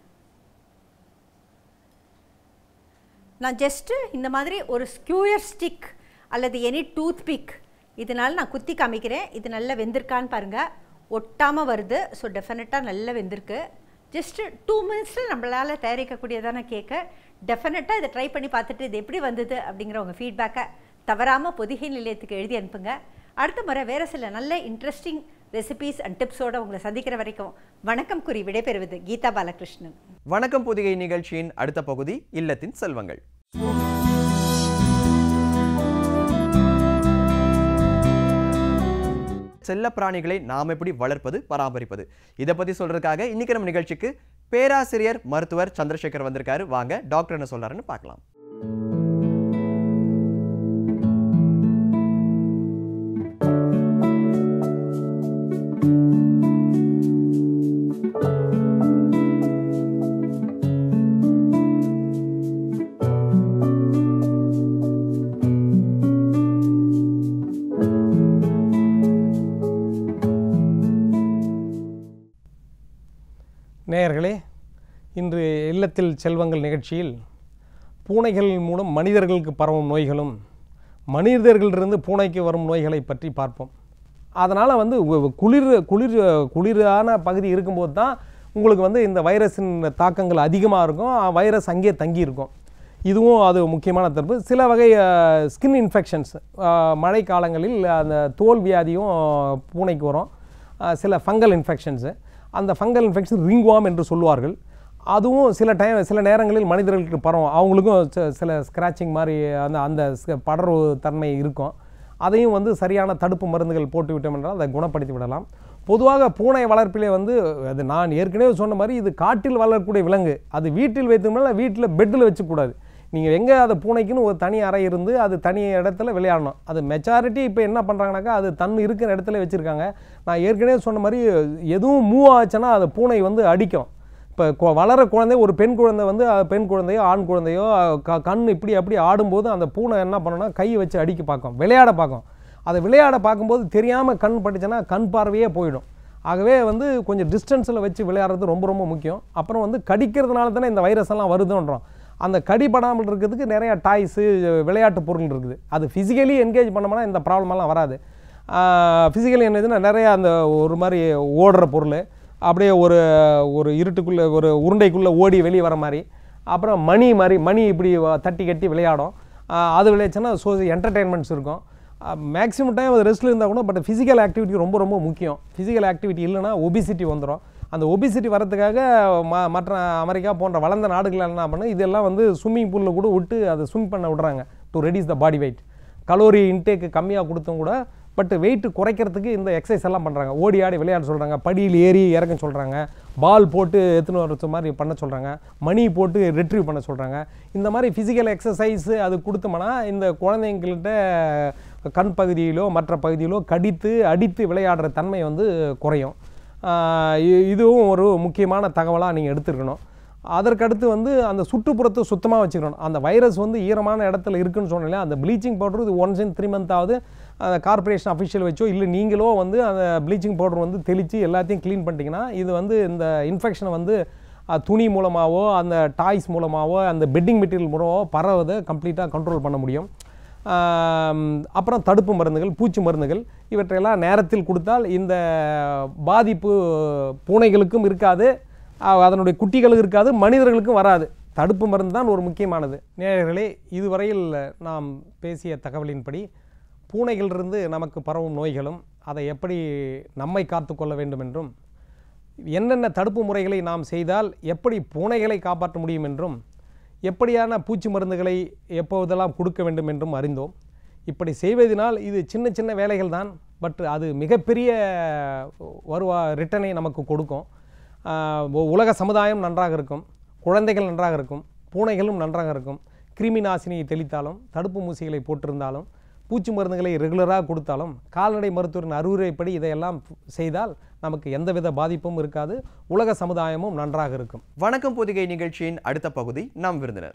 நான் ஜஸ்ட்டு இந்த மாதிரி ஒரு ஸ்க்யூயர் ஸ்டிக் அல்லது எனி டூத் பிக் இதனால் நான் குத்தி காமிக்கிறேன். இது நல்லா வெந்திருக்கான்னு பாருங்கள். ஒட்டாமல் வருது. ஸோ டெஃபினட்டாக நல்லா வெந்திருக்கு. ஜஸ்ட்டு டூ மினிட்ஸில் நம்மளால் தயாரிக்கக்கூடியதான கேக்கு. டெஃபினட்டாக இதை ட்ரை பண்ணி பார்த்துட்டு இது எப்படி வந்தது அப்படிங்கிற உங்கள் ஃபீட்பேக்கை தவறாமல் பொதிகை நிலையத்துக்கு எழுதி அனுப்புங்க. அடுத்த முறை வேறு சில நல்ல இன்ட்ரெஸ்டிங் ரெசிபீஸ் அண்ட் டிப்ஸோடு உங்களை சந்திக்கிற வரைக்கும் வணக்கம் கூறி விடைபெறுவது கீதா பாலகிருஷ்ணன். வணக்கம் பொதிகை நிகழ்ச்சியின் அடுத்த பகுதி இல்லத்தின் செல்வங்கள். செல்ல பிராணிகளை நாம் எப்படி வளர்ப்பது, பராமரிப்பது, இதை பற்றி சொல்றதுக்காக இன்னைக்கு நம்ம நிகழ்ச்சிக்கு பேராசிரியர் மருத்துவர் சந்திரசேகர் வந்திருக்காரு. வாங்க டாக்டர் என்ன சொல்றாருன்னு பார்க்கலாம். நேயர்களே, இன்று இல்லத்தில் செல்வங்கள் நிகழ்ச்சியில் பூனைகள் மூலம் மனிதர்களுக்கு பரவும் நோய்களும் மனிதர்களிலிருந்து பூனைக்கு வரும் நோய்களை பற்றி பார்ப்போம். அதனால் வந்து குளிர் குளிர் குளிரான பகுதி இருக்கும்போது தான் உங்களுக்கு வந்து இந்த வைரஸின் தாக்கங்கள் அதிகமாக இருக்கும். வைரஸ் அங்கேயே தங்கி இருக்கும். இதுவும் அது முக்கியமான தடுப்பு. சில வகை ஸ்கின் இன்ஃபெக்ஷன்ஸ் மழை காலங்களில் அந்த தோல் வியாதியும் பூனைக்கு வரும். சில ஃபங்கல் இன்ஃபெக்ஷன்ஸு, அந்த ஃபங்கல் இன்ஃபெக்ஷன் ரிங்வார்ம் என்று சொல்லுவார்கள். அதுவும் சில டைம் சில நேரங்களில் மனிதர்களுக்கு பரவும். அவங்களுக்கும் சில ஸ்க்ராச்சிங் மாதிரி அந்த அந்த படர்வு தன்மை இருக்கும். அதையும் வந்து சரியான தடுப்பு மருந்துகள் போட்டு விட்டோம் என்றால் அதை குணப்படுத்தி விடலாம். பொதுவாக பூனை வளர்ப்பிலே வந்து அது நான் ஏற்கனவே சொன்ன மாதிரி இது காட்டில் வளரக்கூடிய விலங்கு. அது வீட்டில் வைத்தோம்னா வீட்டில் பெட்டில் வச்சுக்கூடாது. நீங்கள் எங்கே அது பூனைக்குன்னு ஒரு தனி அறை இருந்து அது தனி இடத்துல விளையாடணும். அது மெஜாரிட்டி இப்போ என்ன பண்ணுறாங்கனாக்கா அது தன் இருக்கிற இடத்துல வச்சுருக்காங்க. நான் ஏற்கனவே சொன்ன மாதிரி எதுவும் மூவ் ஆச்சுன்னா அது பூனை வந்து அடிக்கும். இப்போ வளர குழந்தை ஒரு பெண் குழந்தை வந்து பெண் குழந்தையோ ஆண் குழந்தையோ க கண் இப்படி அப்படி ஆடும்போது அந்த பூனை என்ன பண்ணணும்னா கை வச்சு அடிக்க பார்க்கும், விளையாட பார்க்கும். அதை விளையாட பார்க்கும்போது தெரியாமல் கண் பட்டுச்சுன்னா கண் பார்வையே போயிடும். ஆகவே வந்து கொஞ்சம் டிஸ்டன்ஸில் வச்சு விளையாடுறது ரொம்ப ரொம்ப முக்கியம். அப்புறம் வந்து கடிக்கிறதுனால தானே இந்த வைரஸ் எல்லாம் வருதுன்றோம். அந்த கடிப்படாமல் இருக்கிறதுக்கு நிறையா டாய்ஸு விளையாட்டு பொருள் இருக்குது. அது ஃபிசிக்கலி என்கேஜ் பண்ணோம்னா இந்த ப்ராப்ளமெல்லாம் வராது. ஃபிசிக்கலி என்னதுன்னா நிறையா அந்த ஒரு மாதிரி ஓடுற பொருள், அப்படியே ஒரு ஒரு இருட்டுக்குள்ளே ஒரு உருண்டைக்குள்ளே ஓடி வெளியே வர மாதிரி, அப்புறம் மணி மாதிரி மணி இப்படி தட்டி கட்டி விளையாடும். அது விளையாச்சுன்னா ஸோ என்டர்டெயின்மெண்ட்ஸ் இருக்கும். மேக்ஸிமம் டைம் அது ரெஸ்ட்டில் இருந்தால் கூட பட் ஃபிசிக்கல் ஆக்டிவிட்டி ரொம்ப ரொம்ப முக்கியம். ஃபிசிக்கல் ஆக்டிவிட்டி இல்லைன்னா ஒபிசிட்டி வந்துடும். அந்த ஒபிசிட்டி வரதுக்காக ம மற்ற அமெரிக்கா போன்ற வளர்ந்த நாடுகள் என்ன பண்ணு இதெல்லாம் வந்து ஸ்விம்மிங் பூலில் கூட விட்டு அதை ஸ்விம் பண்ண விடுறாங்க to reduce the body weight. Calorie intake கம்மியாக கொடுத்தும் கூட பட் வெயிட் குறைக்கிறதுக்கு இந்த எக்ஸசைஸ் எல்லாம் பண்ணுறாங்க. ஓடி ஆடி விளையாட சொல்கிறாங்க, படியில் ஏறி இறங்க சொல்கிறாங்க, பால் போட்டு எடுத்துன்னு வர மாதிரி பண்ண சொல்கிறாங்க, மணி போட்டு ரெட்ரீவ் பண்ண சொல்கிறாங்க. இந்த மாதிரி ஃபிசிக்கல் எக்ஸசைஸு அது கொடுத்தோம்னா இந்த குழந்தைங்கள்கிட்ட கண் பகுதியிலோ மற்ற பகுதியிலோ கடித்து அடித்து விளையாடுற தன்மை வந்து குறையும். இதுவும் ஒரு முக்கியமான தகவலாக நீங்கள் எடுத்துருக்கணும். அதற்கடுத்து வந்து அந்த சுற்றுப்புறத்தை சுத்தமாக வச்சுக்கணும். அந்த வைரஸ் வந்து ஈரமான இடத்துல இருக்குன்னு சொன்னாலே அந்த ப்ளீச்சிங் பவுடர் இது ஒன்ஸ் இன் த்ரீ மந்த் ஆகுது அந்த கார்பரேஷன் அஃபிஷியல் வச்சோ இல்லை நீங்களோ வந்து அந்த ப்ளீச்சிங் பவுடர் வந்து தெளித்து எல்லாத்தையும் க்ளீன் பண்ணிட்டீங்கன்னா இது வந்து இந்த இன்ஃபெக்ஷனை வந்து துணி மூலமாகவோ அந்த டாய்ஸ் மூலமாகவோ அந்த பெட்டிங் மெட்டீரியல் மூலமாகவோ பரவதை கம்ப்ளீட்டாக கண்ட்ரோல் பண்ண முடியும். அப்புறம் தடுப்பு மருந்துகள், பூச்சி மருந்துகள் இவற்றையெல்லாம் நேரத்தில் கொடுத்தால் இந்த பாதிப்பு பூனைகளுக்கும் இருக்காது, அதனுடைய குட்டிகளுக்கு இருக்காது, மனிதர்களுக்கும் வராது. தடுப்பு மருந்து தான் ஒரு முக்கியமானது. நேயர்களே, இதுவரையில் நாம் பேசிய தகவலின்படி பூனைகளிலிருந்து நமக்கு பரவும் நோய்களும் அதை எப்படி நம்மை காத்து கொள்ள வேண்டும் என்றும் என்னென்ன தடுப்பு முறைகளை நாம் செய்தால் எப்படி பூனைகளை காப்பாற்ற முடியும் என்றும் எப்படியான பூச்சி மருந்துகளை எப்போதெல்லாம் கொடுக்க வேண்டும் என்றும் அறிந்தோம். இப்படி செய்வதனால் இது சின்ன சின்ன வேலைகள் தான், பட் அது மிகப்பெரிய வருவா ரிட்டனை நமக்கு கொடுக்கும். உலக சமுதாயம் நன்றாக இருக்கும், குழந்தைகள் நன்றாக இருக்கும், பூனைகளும் நன்றாக இருக்கும். கிருமி நாசினியை தெளித்தாலும் தடுப்பு ஊசிகளை போட்டிருந்தாலும் பூச்சி மருந்துகளை ரெகுலராக கொடுத்தாலும் கால்நடை மருத்துவரின் அறிவுரைப்படி இதையெல்லாம் செய்தால் நமக்கு எந்தவித பாதிப்பும் இருக்காது, உலக சமுதாயமும் நன்றாக இருக்கும். வணக்கம் பொதிகை நிகழ்ச்சியின் அடுத்த பகுதி நாம் விருந்தினர்.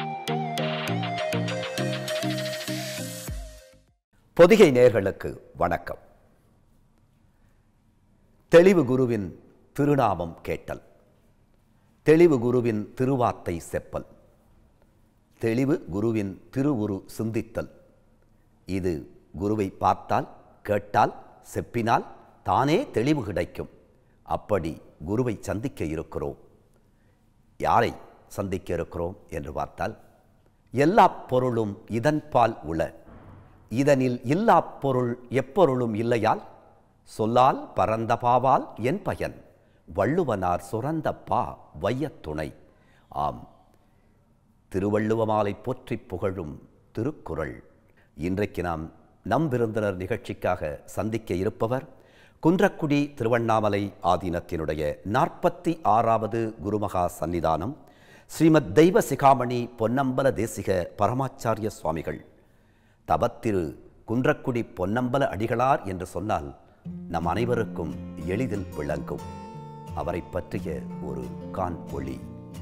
பொதிகை நேயர்களுக்கு வணக்கம். தெளிவு குருவின் திருநாமம் கேட்டல், தெளிவு குருவின் திருவார்த்தை செப்பல், தெளிவு குருவின் திருவுரு சிந்தித்தல். இது குருவை பார்த்தால் கேட்டால் செப்பினால் தானே தெளிவு கிடைக்கும். அப்படி குருவை சந்திக்க இருக்கிறோம். யாரை சந்திக்க இருக்கிறோம் என்று பார்த்தால், எல்லா பொருளும் இதன்பால் உள, இதனில் இல்லா பொருள் எப்பொருளும் இல்லையால், சொல்லால் பரந்த பாவால் என் பயன், வள்ளுவனார் சுரந்த பா வையத்துணை. ஆம், திருவள்ளுவமாலை போற்றி புகழும் திருக்குறள். இன்றைக்கு நாம் நம் விருந்தினர் நிகழ்ச்சிக்காக சந்திக்க இருப்பவர் குன்றக்குடி திருவண்ணாமலை ஆதீனத்தினுடைய நாற்பத்தி ஆறாவது குருமகா சன்னிதானம் ஸ்ரீமத் தெய்வ சிகாமணி பொன்னம்பல தேசிக பரமாச்சாரிய சுவாமிகள். தவத்திரு குன்றக்குடி பொன்னம்பல அடிகளார் என்று சொன்னால் நம் அனைவருக்கும் எளிதில் விளங்கும். அவரை பற்றிய ஒரு கான் ஒளி.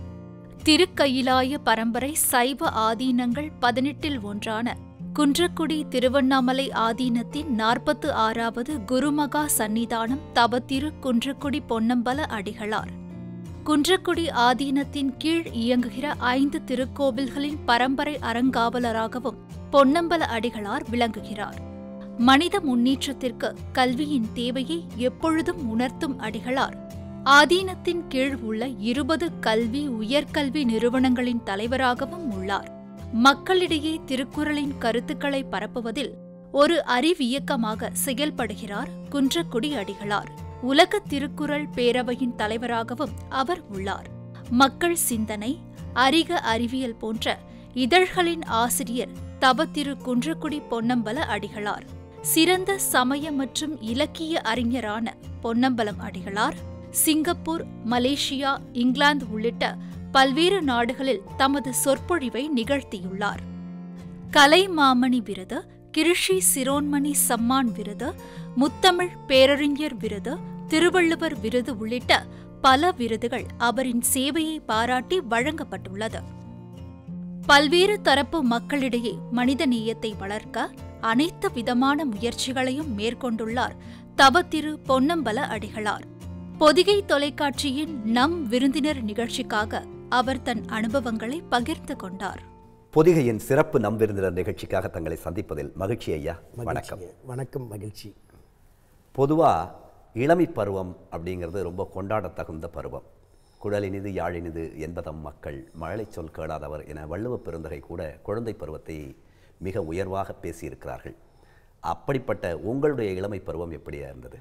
திருக்கயிலாய பரம்பரை சைவ ஆதீனங்கள் பதினெட்டில் ஒன்றான குன்றக்குடி திருவண்ணாமலை ஆதீனத்தின் நாற்பத்து ஆறாவது குருமகா சன்னிதானம் தவத்திரு குன்றக்குடி பொன்னம்பல அடிகளார். குன்றக்குடி ஆதீனத்தின் கீழ் இயங்குகிற ஐந்து திருக்கோவில்களின் பரம்பரை அறங்காவலராகவும் பொன்னம்பல அடிகளார் விளங்குகிறார். மனித முன்னேற்றத்திற்கு கல்வியின் தேவையை எப்பொழுதும் உணர்த்தும் அடிகளார் ஆதீனத்தின் கீழ் உள்ள இருபது கல்வி உயர்கல்வி நிறுவனங்களின் தலைவராகவும் உள்ளார். மக்களிடையே திருக்குறளின் கருத்துக்களை பரப்புவதில் ஒரு அறிவியக்கமாக செயல்படுகிறார் குன்றக்குடி அடிகளார். உலக திருக்குறள் பேரவையின் தலைவராகவும் அவர் உள்ளார். மக்கள் சிந்தனை, அறிக அறிவியல் போன்ற இதழ்களின் ஆசிரியர் தவத்திரு குன்றக்குடி பொன்னம்பல அடிகளார். சிறந்த சமய மற்றும் இலக்கிய அறிஞரான Ponnambalam Adigalar Singapore, Malaysia, England உள்ளிட்ட பல்வேறு நாடுகளில் தமது சொற்பொழிவை நிகழ்த்தியுள்ளார். கலைமாமணி விருது, கிருஷி சிரோன்மணி சம்மான் விருது, முத்தமிழ் பேரறிஞர் விருது, திருவள்ளுவர் விருது உள்ளிட்ட பல விருதுகள் அவரின் சேவையை பாராட்டி வழங்கப்பட்டுள்ளது. பல்வேறு தரப்பு மக்களிடையே மனித நேயத்தை வளர்க்க அனைத்து விதமான முயற்சிகளையும் மேற்கொண்டுள்ளார் தவத்திரு பொன்னம்பல அடிகளார். பொதிகை தொலைக்காட்சியின் நம் விருந்தினர் நிகழ்ச்சிக்காக அவர் தன் அனுபவங்களை பகிர்ந்து கொண்டார். பொதிகையின் சிறப்பு நம் விருந்தினர் நிகழ்ச்சிக்காக தங்களை சந்திப்பதில் மகிழ்ச்சி ஐயா. வணக்கம். வணக்கம். மகிழ்ச்சி. பொதுவாக இளமை பருவம் அப்படிங்கிறது ரொம்ப கொண்டாட தகுந்த பருவம். குழலினிது யாழினிது என்பதம் மக்கள் மழலை சொல் கேளாதவர் என வள்ளுவ பெருந்தகை கூட குழந்தை பருவத்தை மிக உயர்வாக பேசியிருக்கிறார்கள். அப்படிப்பட்ட உங்களுடைய இளமை பருவம் எப்படியா இருந்தது?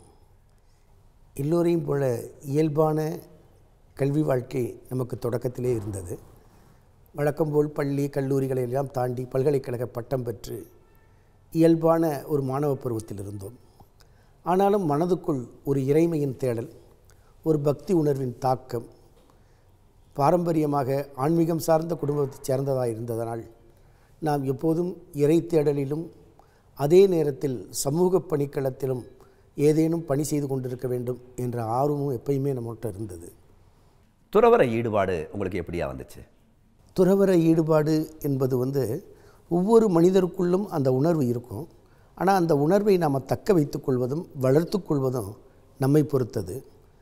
எல்லோரையும் போல இயல்பான கல்வி வாழ்க்கை நமக்கு தொடக்கத்திலே இருந்தது. வழக்கம்போல் பள்ளி கல்லூரிகளை எல்லாம் தாண்டி பல்கலைக்கழக பட்டம் பெற்று இயல்பான ஒரு மாணவ பருவத்தில் இருந்தோம். ஆனாலும் மனதுக்குள் ஒரு இறைமையின் தேடல், ஒரு பக்தி உணர்வின் தாக்கம், பாரம்பரியமாக ஆன்மீகம் சார்ந்த குடும்பத்தைச் சேர்ந்ததாக இருந்ததனால் நாம் எப்போதும் இறை தேடலிலும் அதே நேரத்தில் சமூக பணிக்களத்திலும் ஏதேனும் பணி செய்து கொண்டிருக்க வேண்டும் என்ற ஆர்வமும் எப்பயுமே நம்மகிட்ட இருந்தது. துறவர ஈடுபாடு உங்களுக்கு எப்படியா வந்துச்சு? துறவர ஈடுபாடு என்பது வந்து ஒவ்வொரு மனிதருக்குள்ளும் அந்த உணர்வு இருக்கும். ஆனால் அந்த உணர்வை நாம் தக்க வைத்து கொள்வதும் வளர்த்து கொள்வதும் நம்மை பொறுத்தது.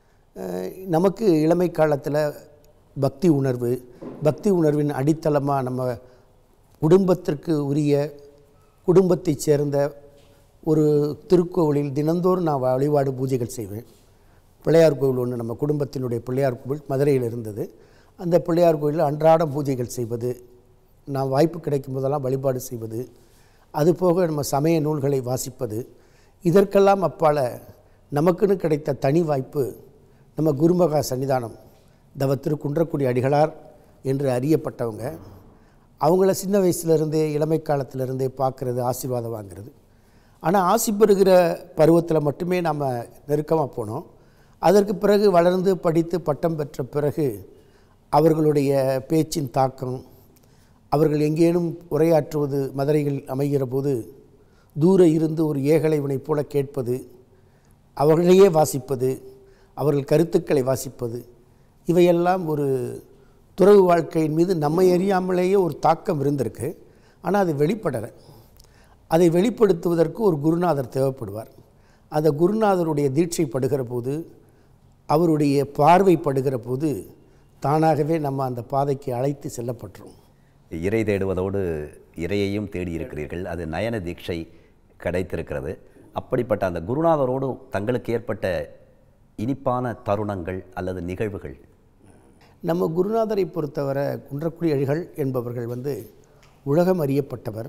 நமக்கு இளமை காலத்தில் பக்தி உணர்வு, பக்தி உணர்வின் அடித்தளமாக நம்ம குடும்பத்திற்கு உரிய குடும்பத்தைச் சேர்ந்த ஒரு திருக்கோவிலில் தினந்தோறும் நான் வழிபாடு பூஜைகள் செய்வேன். பிள்ளையார் கோவில் ஒன்று நம்ம குடும்பத்தினுடைய பிள்ளையார் கோவில் மதுரையில் இருந்தது. அந்த பிள்ளையார் கோவிலில் அன்றாடம் பூஜைகள் செய்வது, நான் வாய்ப்பு கிடைக்கும் போதெல்லாம் வழிபாடு செய்வது, அதுபோக நம்ம சமய நூல்களை வாசிப்பது, இதற்கெல்லாம் அப்பால் நமக்குன்னு கிடைத்த தனி வாய்ப்பு நம்ம குருமகா சன்னிதானம் தவ திரு குன்றக்குடி அடிகளார் என்று அறியப்பட்டவங்க. அவங்கள சின்ன வயசுலேருந்தே இளமை காலத்திலிருந்தே பார்க்குறது, ஆசீர்வாதம் வாங்கிறது. ஆனால் ஆசி பெறுகிற பருவத்தில் மட்டுமே நாம் நெருக்கமாக போனோம். அதற்கு பிறகு வளர்ந்து படித்து பட்டம் பெற்ற பிறகு அவர்களுடைய பேச்சின் தாக்கம், அவர்கள் எங்கேனும் உரையாற்றுவது மதுரையில் அமைகிற போது தூர இருந்து ஒரு ஏகலைவனைப் போல கேட்பது, அவர்களையே வாசிப்பது, அவர்கள் கருத்துக்களை வாசிப்பது, இவையெல்லாம் ஒரு துறவு வாழ்க்கையின் மீது நம்மை அறியாமலேயே ஒரு தாக்கம் இருந்திருக்கு. ஆனால் அது வெளிப்படலை. அதை வெளிப்படுத்துவதற்கு ஒரு குருநாதர் தேவைப்படுவார். அந்த குருநாதருடைய தீட்சை படுகிற போது, அவருடைய பார்வை படுகிற போது தானாகவே நம்ம அந்த பாதைக்கு அழைத்து செல்லப்பட்டுரும். இறை தேடுவதோடு இறையையும் தேடி இருக்கிறீர்கள். அது நயன தீட்சை கிடைத்திருக்கிறது. அப்படிப்பட்ட அந்த குருநாதரோடு தங்களுக்கு ஏற்பட்ட இனிப்பான தருணங்கள் அல்லது நிகழ்வுகள்? நம்ம குருநாதரை பொறுத்தவரை குன்றக்குடி அடிகள் என்பவர்கள் வந்து உலகம் அறியப்பட்டவர்.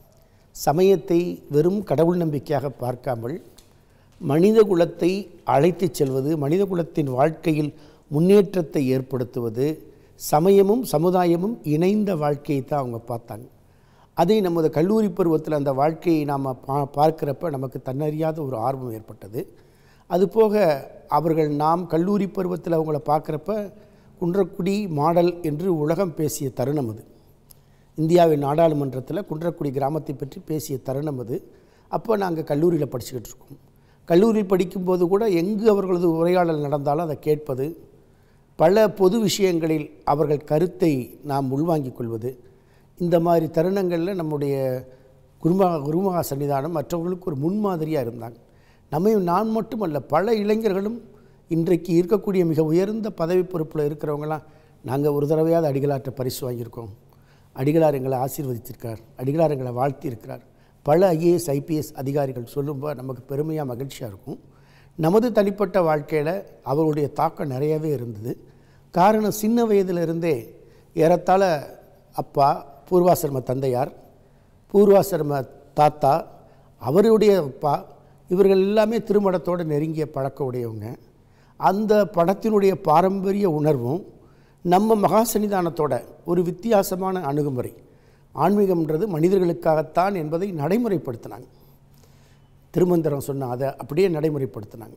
சமயத்தை வெறும் கடவுள் நம்பிக்கையாக பார்க்காமல் மனித குலத்தை அழைத்து செல்வது, மனித குலத்தின் வாழ்க்கையில் முன்னேற்றத்தை ஏற்படுத்துவது, சமயமும் சமுதாயமும் இணைந்த வாழ்க்கையை தான் அவங்க பார்த்தாங்க. அதை நமது கல்லூரி பருவத்தில் அந்த வாழ்க்கையை நாம் பா பார்க்குறப்ப நமக்கு தன்னறியாத ஒரு ஆர்வம் ஏற்பட்டது. அதுபோக அவர்கள் நாம் கல்லூரி பருவத்தில் அவங்கள பார்க்குறப்ப குன்றக்குடி மாடல் என்று உலகம் பேசிய தருணம் அது. இந்தியாவின் நாடாளுமன்றத்தில் குன்றக்குடி கிராமத்தை பற்றி பேசிய தருணம் அது. அப்போ நாங்கள் கல்லூரியில் படிச்சுக்கிட்டு இருக்கோம். கல்லூரியில் படிக்கும்போது கூட எங்கு அவர்களது உரையாடல் நடந்தாலும் அதை கேட்பது, பல பொது விஷயங்களில் அவர்கள் கருத்தை நாம் உள்வாங்கிக் கொள்வது, இந்த மாதிரி தருணங்களில் நம்முடைய குருமகா குருமகா சன்னிதானம் மற்றவர்களுக்கு ஒரு முன்மாதிரியாக இருந்தாங்க. நம்ம நான் மட்டுமல்ல, பல இளைஞர்களும் இன்றைக்கு இருக்கக்கூடிய மிக உயர்ந்த பதவி பொறுப்பில் இருக்கிறவங்களாம் நாங்கள் ஒரு தடவையாவது அடிகளாற்ற பரிசு வாங்கியிருக்கோம், அடிகளார் எங்களை ஆசீர்வதிச்சிருக்கார், அடிகளார் எங்களை வாழ்த்தியிருக்கிறார். பல ஐஏஎஸ் ஐபிஎஸ் அதிகாரிகள் சொல்லும்போது நமக்கு பெருமையாக மகிழ்ச்சியாக இருக்கும். நமது தனிப்பட்ட வாழ்க்கையில் அவருடைய தாக்கம் நிறையவே இருந்தது. காரணம், சின்ன வயதிலிருந்தே ஏறத்தாழ அப்பா, பூர்வாசிரம தந்தையார், பூர்வாசிரம தாத்தா, அவருடைய அப்பா, இவர்கள் எல்லாமே திருமணத்தோடு நெருங்கிய பழக்க உடையவங்க. அந்த படத்தினுடைய பாரம்பரிய உணர்வும் நம்ம மகா சன்னிதானத்தோட ஒரு வித்தியாசமான அணுகுமுறை, ஆன்மீகம்ன்றது மனிதர்களுக்காகத்தான் என்பதை நடைமுறைப்படுத்தினாங்க. திருமந்திரம் சொன்ன அதை அப்படியே நடைமுறைப்படுத்தினாங்க.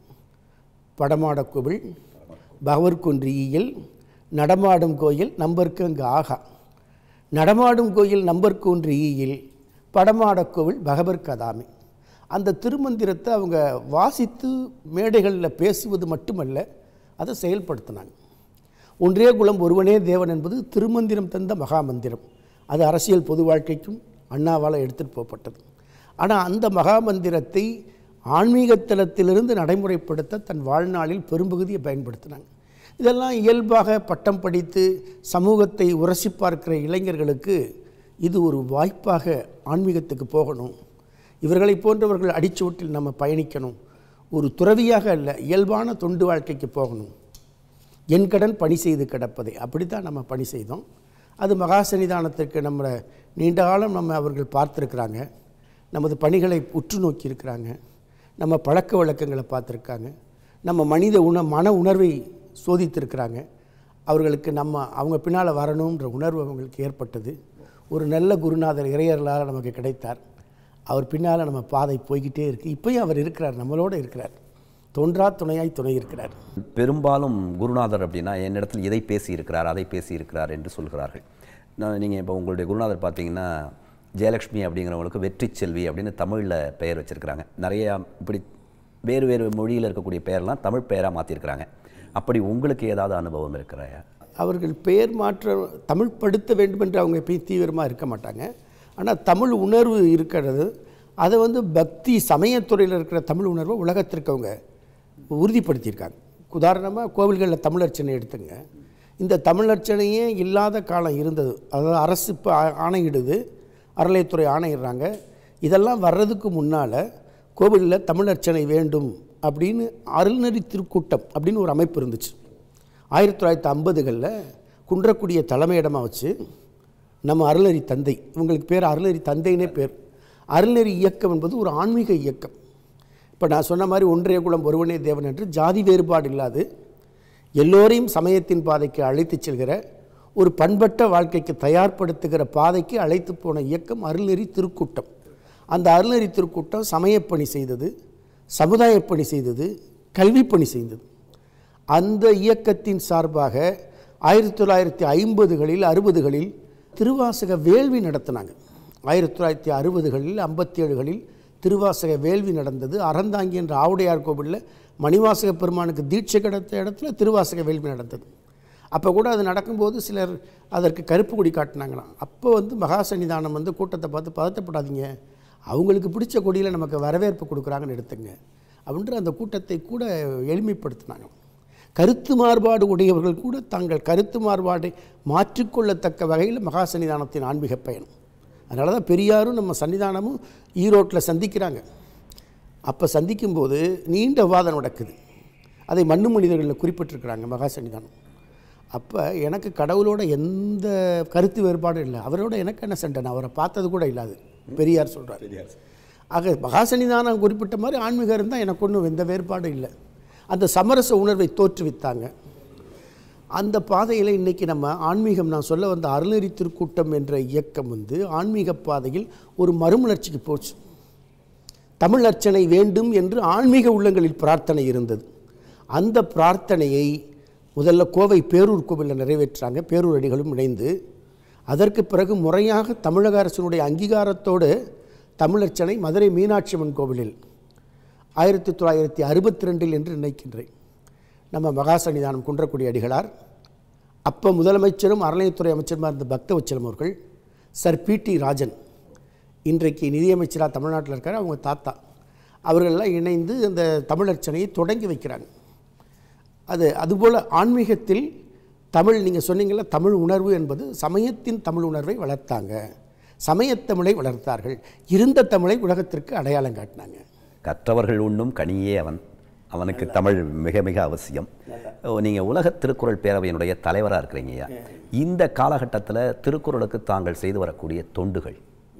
படமாட கோவில் பகவர்கொன்றியில் நடமாடும் கோயில் நம்பருக்கு அங்கு ஆகா, நடமாடும் கோயில் நம்பருக்கு ஒன்று ஈயில் படமாட கோவில் பகவர் கதாமி. அந்த திருமந்திரத்தை அவங்க வாசித்து மேடைகளில் பேசுவது மட்டுமல்ல, அதை செயல்படுத்தினாங்க. ஒன்றே குலம் ஒருவனே தேவன் என்பது திருமந்திரம் தந்த மகாமந்திரம். அது அரசியல் பொது வாழ்க்கைக்கும் அண்ணாவால் எடுத்துகிட்டு போகப்பட்டது. ஆனால் அந்த மகாமந்திரத்தை ஆன்மீகத்தலத்திலிருந்து நடைமுறைப்படுத்த தன் வாழ்நாளில் பெரும்பகுதியை பயன்படுத்தினாங்க. இதெல்லாம் இயல்பாக பட்டம் படித்து சமூகத்தை உரசி பார்க்கிற இளைஞர்களுக்கு இது ஒரு வாய்ப்பாக ஆன்மீகத்துக்கு போகணும், இவர்களை போன்றவர்கள் அடிச்சுவட்டில் நம்ம பயணிக்கணும், ஒரு துறவியாக அல்ல இயல்பான தொண்டு வாழ்க்கைக்கு போகணும், என் கடன் பணி செய்து கிடப்பதை அப்படித்தான் நம்ம பணி செய்தோம். அது மகா சன்னிதானத்திற்கு நம்மளை நீண்ட காலம் நம்ம அவர்கள் பார்த்துருக்குறாங்க, நமது பணிகளை உற்று நோக்கி இருக்கிறாங்க, நம்ம பழக்க வழக்கங்களை பார்த்துருக்காங்க, நம்ம மனித உண மன உணர்வை சோதித்திருக்கிறாங்க. அவர்களுக்கு நம்ம அவங்க பின்னால் வரணுன்ற உணர்வு அவங்களுக்கு ஏற்பட்டது. ஒரு நல்ல குருநாதர் இறையர்களால் நமக்கு கிடைத்தார். அவர் பின்னால் நம்ம பாதை போய்கிட்டே இருக்குது. இப்பயும் அவர் இருக்கிறார், நம்மளோடு இருக்கிறார், தோன்றா துணையாய் துணை இருக்கிறார். பெரும்பாலும் குருநாதர் அப்படின்னா என்னிடத்தில் இதை பேசி இருக்கிறார், அதை பேசி இருக்கிறார் என்று சொல்கிறார்கள். நான் நீங்கள் இப்போ உங்களுடைய குருநாதர் பார்த்தீங்கன்னா ஜெயலக்ஷ்மி அப்படிங்கிறவங்களுக்கு வெற்றி செல்வி அப்படின்னு தமிழில் பெயர் வச்சுருக்கிறாங்க. நிறையா இப்படி வேறு வேறு மொழியில் இருக்கக்கூடிய பெயர்லாம் தமிழ் பெயராக மாற்றிருக்கிறாங்க. அப்படி உங்களுக்கு ஏதாவது அனுபவம் இருக்கிறாயா? அவர்கள் பெயர் மாற்ற தமிழ் படுத்த வேண்டும் என்று அவங்க எப்பயும் தீவிரமாக இருக்க மாட்டாங்க. ஆனால் தமிழ் உணர்வு இருக்கிறது. அதை வந்து பக்தி சமயத்துறையில் இருக்கிற தமிழ் உணர்வை உலகத்திற்கு அவங்க உறுதிப்படுத்தியிருக்காங்க. உதாரணமாக கோவில்களில் தமிழர்ச்சனை எடுத்துங்க. இந்த தமிழர்ச்சனையே இல்லாத காலம் இருந்தது. அதாவது அரசு இப்போ ஆணையிடுது, அறநிலையத்துறை ஆணையிடுறாங்க. இதெல்லாம் வர்றதுக்கு முன்னால் கோவிலில் தமிழர்ச்சனை வேண்டும் அப்படின்னு அருள்நெறி திருக்கூட்டம் அப்படின்னு ஒரு அமைப்பு இருந்துச்சு. ஆயிரத்தி தொள்ளாயிரத்தி ஐம்பதுகளில் குன்றக்குடியை தலைமையிடமாக வச்சு நம்ம அருள்நெறி தந்தை, இவங்களுக்கு பேர் அருள்நெறி தந்தைனே பேர். அருள்நெறி இயக்கம் என்பது ஒரு ஆன்மீக இயக்கம். இப்போ நான் சொன்ன மாதிரி ஒன்றிய குலம் ஒருவனே தேவன் என்று ஜாதி வேறுபாடு இல்லாது எல்லோரையும் சமயத்தின் பாதைக்கு அழைத்து செல்கிற, ஒரு பண்பட்ட வாழ்க்கைக்கு தயார்படுத்துகிற பாதைக்கு அழைத்து போன இயக்கம் அருள்நெறி திருக்கூட்டம். அந்த அருள்நெறி திருக்கூட்டம் சமயப்பணி செய்தது, சமுதாயப்பணி செய்தது, கல்விப்பணி செய்தது. அந்த இயக்கத்தின் சார்பாக ஆயிரத்தி தொள்ளாயிரத்தி ஐம்பதுகளில் அறுபதுகளில் திருவாசக வேள்வி நடத்தினாங்க. ஆயிரத்தி தொள்ளாயிரத்தி அறுபதுகளில் ஐம்பத்தி ஏழுகளில் திருவாசக வேள்வி நடந்தது. அறந்தாங்கி என்ற ஆவுடையார் கோவிலில் மணிவாசக பெருமானுக்கு தீட்சை கிடைத்த இடத்துல திருவாசக வேள்வி நடந்தது. அப்போ கூட அது நடக்கும்போது சிலர் அதற்கு கருப்பு கொடி காட்டினாங்களாம். அப்போ வந்து மகா சன்னிதானம் வந்து கூட்டத்தை பார்த்து பதட்டப்படாதீங்க, அவங்களுக்கு பிடிச்ச கொடியில் நமக்கு வரவேற்பு கொடுக்குறாங்கன்னு எடுத்துங்க அப்படின்ற அந்த கூட்டத்தை கூட எளிமைப்படுத்தினாங்க. கருத்து மாறுபாடு உடையவர்கள் கூட தங்கள் கருத்து மாறுபாடை மாற்றிக்கொள்ளத்தக்க வகையில் மகா சன்னிதானத்தின் ஆன்மீக பயணம். அதனால தான் பெரியாரும் நம்ம சன்னிதானமும் ஈரோட்டில் சந்திக்கிறாங்க. அப்போ சந்திக்கும்போது நீண்ட விவாதம் நடக்குது. அதை மண்ணு மனிதர்களில் குறிப்பிட்டிருக்கிறாங்க மகா சன்னிதானம். அப்போ எனக்கு கடவுளோட எந்த கருத்து வேறுபாடும் இல்லை, அவரோட எனக்கு என்ன சண்டை, நான் அவரை பார்த்தது கூட இல்லாது பெரியார் சொல்கிறார். ஆக மகா சன்னிதானம் குறிப்பிட்ட மாதிரி ஆன்மீகம் இருந்தால் எனக்கு ஒன்றும் எந்த வேறுபாடும் இல்லை. அந்த சமரச உணர்வை தோற்றுவித்தாங்க. அந்த பாதையில் இன்றைக்கி நம்ம ஆன்மீகம், நான் சொல்ல வந்த அருள்நெறி திருக்கூட்டம் என்ற இயக்கம் வந்து ஆன்மீக பாதையில் ஒரு மறுமலர்ச்சிக்கு போச்சு. தமிழ் அர்ச்சனை வேண்டும் என்று ஆன்மீக உள்ளங்களில் பிரார்த்தனை இருந்தது. அந்த பிரார்த்தனையை முதல்ல கோவை பேரூர் கோவிலில் நிறைவேற்றாங்க, பேரூர் அடிகளும் இணைந்து. அதற்கு பிறகு முறையாக தமிழக அரசினுடைய அங்கீகாரத்தோடு தமிழர்ச்சனை மதுரை மீனாட்சி அம்மன் கோவிலில் ஆயிரத்தி தொள்ளாயிரத்தி அறுபத்தி ரெண்டில் என்று நினைக்கின்றேன் நம்ம மகா சன்னிதானம் குன்றக்குடி அடிகளார், அப்போ முதலமைச்சரும் அறநிலையத்துறை அமைச்சருமாக இருந்த பக்தவச்சலம் அவர்கள், சர் பி டி ராஜன், இன்றைக்கு நிதியமைச்சராக தமிழ்நாட்டில் இருக்கார், அவங்க தாத்தா, அவர்களெல்லாம் இணைந்து அந்த தமிழர்ச்சனையை தொடங்கி வைக்கிறாங்க. அது அதுபோல் ஆன்மீகத்தில் தமிழ், நீங்கள் சொன்னீங்கள தமிழ் உணர்வு என்பது சமயத்தின் தமிழ் உணர்வை வளர்த்தாங்க, சமயத்தமிழை வளர்த்தார்கள், இருந்த தமிழை உலகத்திற்கு அடையாளம் காட்டினாங்க. கற்றவர்கள் உண்ணும் கனியே அவன், அவனுக்கு தமிழ் மிக மிக அவசியம். நீங்கள் உலக திருக்குறள் பேரவையினுடைய தலைவராக இருக்கிறீங்கய்யா, இந்த காலகட்டத்தில் திருக்குறளுக்கு தாங்கள் செய்து வரக்கூடிய தொண்டுகள்,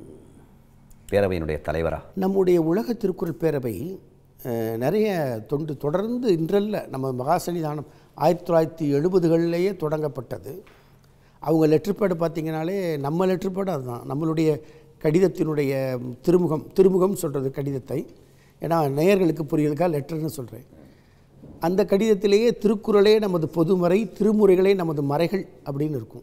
பேரவையினுடைய தலைவராக? நம்முடைய உலக திருக்குறள் பேரவை நிறைய தொண்டு தொடர்ந்து இன்றல்ல, நம்ம மகா சன்னிதானம் ஆயிரத்தி தொள்ளாயிரத்தி எழுபதுகளிலேயே தொடங்கப்பட்டது. அவங்க லெட்டர்பேடு பார்த்திங்கனாலே நம்ம லெட்டர்பேடு அதுதான், நம்மளுடைய கடிதத்தினுடைய திருமுகம், திருமுகம் சொல்கிறது கடிதத்தை, ஏன்னா நேயர்களுக்கு புரியுறதுக்காக லெட்டர்னு சொல்கிறேன். அந்த கடிதத்திலேயே திருக்குறளே நமது பொதுமறை, திருமுறைகளே நமது மறைகள் அப்படின்னு இருக்கும்.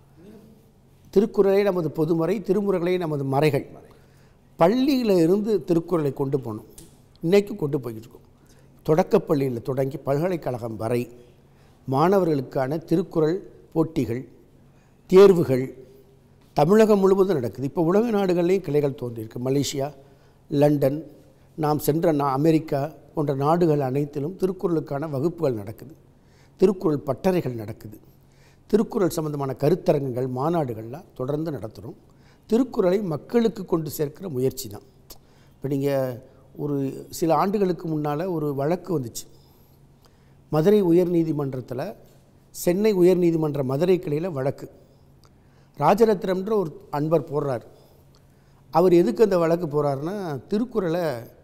திருக்குறளே நமது பொதுமறை, திருமுறைகளே நமது மறைகள். பள்ளியில் இருந்து திருக்குறளை கொண்டு போகணும், இன்றைக்கும் கொண்டு போய்கிட்டு இருக்கோம். தொடக்கப்பள்ளியில் தொடங்கி பல்கலைக்கழகம் வரை மாணவர்களுக்கான திருக்குறள் போட்டிகள், தேர்வுகள் தமிழகம் முழுவதும் நடக்குது. இப்போ உலக நாடுகள்லேயும் கிளைகள் தோன்றியிருக்கு. மலேசியா, லண்டன், நாம் சென்ற நா அமெரிக்கா போன்ற நாடுகள் அனைத்திலும் திருக்குறளுக்கான வகுப்புகள் நடக்குது, திருக்குறள் பட்டறைகள் நடக்குது, திருக்குறள் சம்பந்தமான கருத்தரங்குகள், மாநாடுகள்லாம் தொடர்ந்து நடத்துகிறோம். திருக்குறளை மக்களுக்கு கொண்டு சேர்க்கிற முயற்சி தான். இப்போ நீங்கள் ஒரு சில ஆண்டுகளுக்கு முன்னால் ஒரு வழக்கு வந்துச்சு மதுரை உயர்நீதிமன்றத்தில், சென்னை உயர்நீதிமன்ற மதுரை கிளையில் வழக்கு. ராஜரத்னம்ன்ற ஒரு அன்பர் போடுறார். அவர் எதுக்கு அந்த வழக்கு போகிறாருன்னா, திருக்குறளை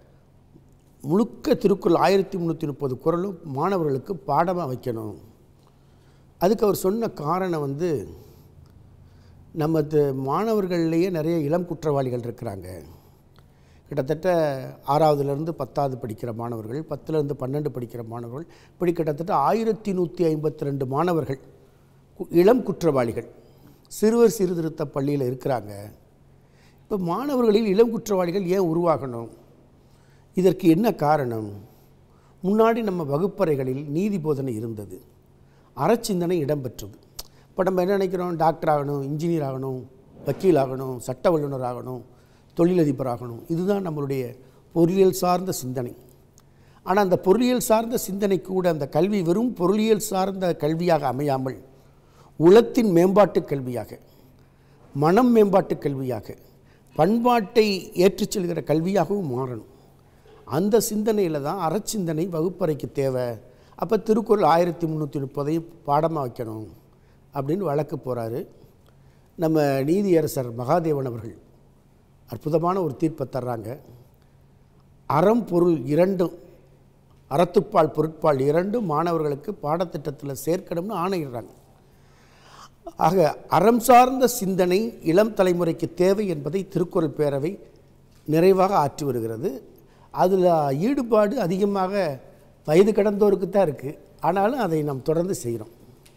முழுக்க திருக்குறள் ஆயிரத்தி முந்நூற்றி முப்பது குறளும் மாணவர்களுக்கு பாடமாக வைக்கணும். அதுக்கு அவர் சொன்ன காரணம் வந்து, நமது மாணவர்கள்லேயே நிறைய இளம் குற்றவாளிகள் இருக்கிறாங்க, கிட்டத்தட்ட ஆறாவதுலேருந்து பத்தாவது படிக்கிற மாணவர்கள், பத்துலேருந்து பன்னெண்டு படிக்கிற மாணவர்கள், இப்படி கிட்டத்தட்ட ஆயிரத்தி நூற்றி ஐம்பத்தி ரெண்டு மாணவர்கள் இளம் குற்றவாளிகள் சிறுவர் சீர்திருத்த பள்ளியில் இருக்கிறாங்க. இப்போ மாணவர்களில் இளம் குற்றவாளிகள் ஏன் உருவாகணும்? இதற்கு என்ன காரணம்? முன்னாடி நம்ம வகுப்பறைகளில் நீதி போதனை இருந்தது, அறச்சிந்தனை இடம்பெற்றது. இப்போ நம்ம என்ன நினைக்கிறோம்? டாக்டர் ஆகணும், இன்ஜினியர் ஆகணும், வக்கீல் ஆகணும், சட்ட வல்லுநர் ஆகணும், தொழிலதிபர் ஆகணும். இதுதான் நம்மளுடைய பொருளியல் சார்ந்த சிந்தனை. ஆனால் அந்த பொருளியல் சார்ந்த சிந்தனை கூட அந்த கல்வி வெறும் பொருளியல் சார்ந்த கல்வியாக அமையாமல் உளத்தின் மேம்பாட்டு கல்வியாக, மனம் மேம்பாட்டு கல்வியாக, பண்பாட்டை ஏற்றுச் செல்கிற கல்வியாகவும் மாறணும். அந்த சிந்தனையில் தான் அறச்சிந்தனை வகுப்பறைக்கு தேவை. அப்போ திருக்குறள் ஆயிரத்தி முந்நூற்றி முப்பதையும் பாடமாக வைக்கணும் அப்படின்னு வழக்கு போகிறாரு. நம்ம நீதியரசர் மகாதேவன் அவர்கள் அற்புதமான ஒரு தீர்ப்பை தர்றாங்க. அறம் பொருள் இரண்டும், அறத்துப்பால் பொருட்பால் இரண்டும் மாணவர்களுக்கு பாடத்திட்டத்தில் சேர்க்கணும்னு ஆணையிடுறாங்க. ஆக அறம் சார்ந்த சிந்தனை இளம் தலைமுறைக்கு தேவை என்பதை திருக்குறள் பேரவை நிறைவாக ஆற்றி வருகிறது. அதில் ஈடுபாடு அதிகமாக வயது கடந்தோருக்கு தான் இருக்குது. ஆனாலும் அதை நாம் தொடர்ந்து செய்கிறோம்.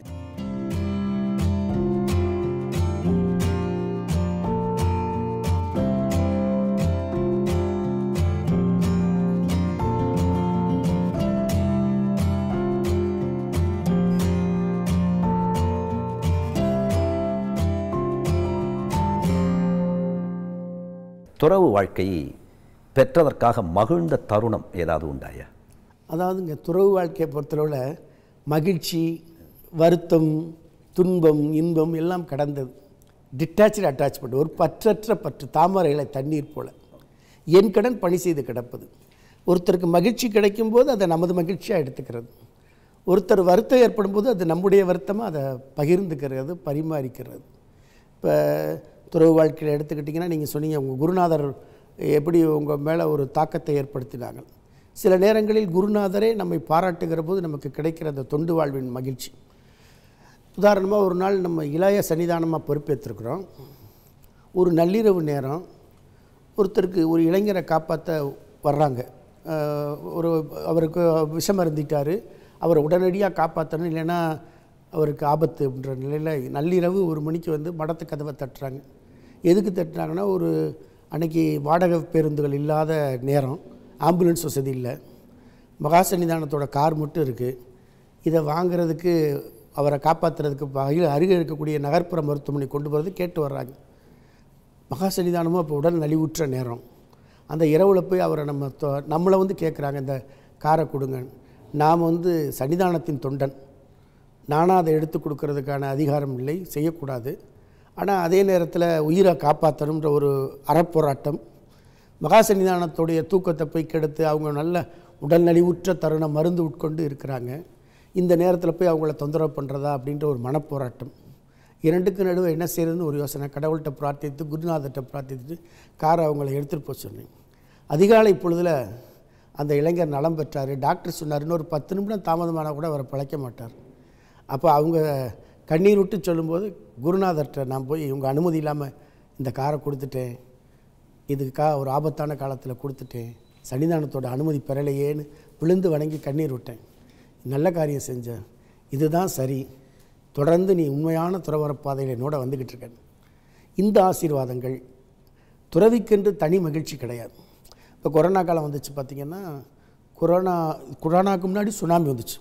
துறவு வாழ்க்கையை பெற்றதற்காக மகிழ்ந்த தருணம் ஏதாவது உண்டாயா? அதாவது இங்கே துறவு வாழ்க்கையை பொறுத்தளவில் மகிழ்ச்சி, வருத்தம், துன்பம், இன்பம் எல்லாம் கடந்தது. டிட்டாச்சு அட்டாச்மெண்ட், ஒரு பற்றற்ற பற்று, தாமரைகளை தண்ணீர் போல என் கடன் பணி செய்து கிடப்பது. ஒருத்தருக்கு மகிழ்ச்சி கிடைக்கும் போது அதை நமது மகிழ்ச்சியாக எடுத்துக்கிறது, ஒருத்தர் வருத்தம் ஏற்படும் போது அது நம்முடைய வருத்தமாக அதை பகிர்ந்துக்கிறது, பரிமாறிக்கிறது. இப்போ துறவு வாழ்க்கையில் எடுத்துக்கிட்டிங்கன்னா, நீங்கள் சொன்னீங்க உங்கள் குருநாதர் எப்படி உங்கள் மேலே ஒரு தாக்கத்தை ஏற்படுத்தினாங்க. சில நேரங்களில் குருநாதரே நம்மை பாராட்டுகிற போது நமக்கு கிடைக்கிற அந்த தொண்டு வாழ்வின் மகிழ்ச்சி. உதாரணமாக ஒரு நாள் நம்ம இளைய சன்னிதானமாக பொறுப்பேற்றிருக்கிறோம். ஒரு நள்ளிரவு நேரம் ஒருத்தருக்கு ஒரு இளைஞரை காப்பாற்ற வர்றாங்க. ஒரு அவருக்கு விஷம் அருந்திட்டார், அவரை உடனடியாக காப்பாற்றணும், இல்லைன்னா அவருக்கு ஆபத்து அப்படின்ற நிலையில் நள்ளிரவு ஒரு மணிக்கு வந்து மடத்து கதவை தட்டுறாங்க. எதுக்கு தட்டுறாங்கன்னா, ஒரு அன்றைக்கி வாடகை பேருந்துகள் இல்லாத நேரம், ஆம்புலன்ஸ் வசதி இல்லை, மகா சன்னிதானத்தோட கார் மட்டும் இருக்குது. இதை வாங்கிறதுக்கு, அவரை காப்பாற்றுறதுக்கு பகையில் அருகே இருக்கக்கூடிய நகர்ப்புற மருத்துவமனை கொண்டு போகிறது கேட்டு வர்றாங்க. மகா சன்னிதானமும் அப்போ உடல் நலிவுற்ற நேரம். அந்த இரவில் போய் அவரை நம்ம நம்மளை வந்து கேட்குறாங்க, இந்த காரை கொடுங்க. நாம் வந்து சன்னிதானத்தின் தொண்டன், நானாக அதை எடுத்து கொடுக்கறதுக்கான அதிகாரம் இல்லை, செய்யக்கூடாது. ஆனால் அதே நேரத்தில் உயிரை காப்பாற்றணுன்ற ஒரு அறப்போராட்டம். மகா சன்னிதானத்துடைய தூக்கத்தை போய் கெடுத்து அவங்க நல்ல உடல்நலிவுற்ற தருணம் மருந்து உட்கொண்டு இருக்கிறாங்க. இந்த நேரத்தில் போய் அவங்கள தொந்தரவு பண்ணுறதா அப்படின்ற ஒரு மனப்போராட்டம். இரண்டுக்கு நடுவே என்ன செய்கிறதுன்னு ஒரு யோசனை. கடவுள்கிட்ட பிரார்த்தித்து, குருநாதர்கிட்ட பிரார்த்தித்து காரை அவங்கள எடுத்துகிட்டு போக சொன்னேன். அதிகாலை பொழுதில் அந்த இளைஞர் நலம் பெற்றார். டாக்டர் சொன்னார், இன்னொரு பத்து நிமிடம் தாமதமானால் கூட அவரை பழைக்க மாட்டார். அப்போ அவங்க கண்ணீர் விட்டு சொல்லும்போது, குருநாதர்கிட்ட நான் போய் இவங்க அனுமதி இல்லாமல் இந்த காரை கொடுத்துட்டேன், இதுக்காக ஒரு ஆபத்தான காலத்தில் கொடுத்துட்டேன், சன்னிதானத்தோட அனுமதி பெறலையேன்னு விழுந்து வணங்கி கண்ணீர் விட்டேன். நல்ல காரியம் செஞ்சேன், இதுதான் சரி, தொடர்ந்து நீ உண்மையான துறவர பாதையில் என்னோட வந்துக்கிட்டு இருக்கேன். இந்த ஆசீர்வாதங்கள் துறவிக்கென்று தனி மகிழ்ச்சி கிடையாது. இப்போ கொரோனா காலம் வந்துச்சு பார்த்திங்கன்னா, கொரோனா கொரோனாவுக்கு முன்னாடி சுனாமி வந்துச்சு.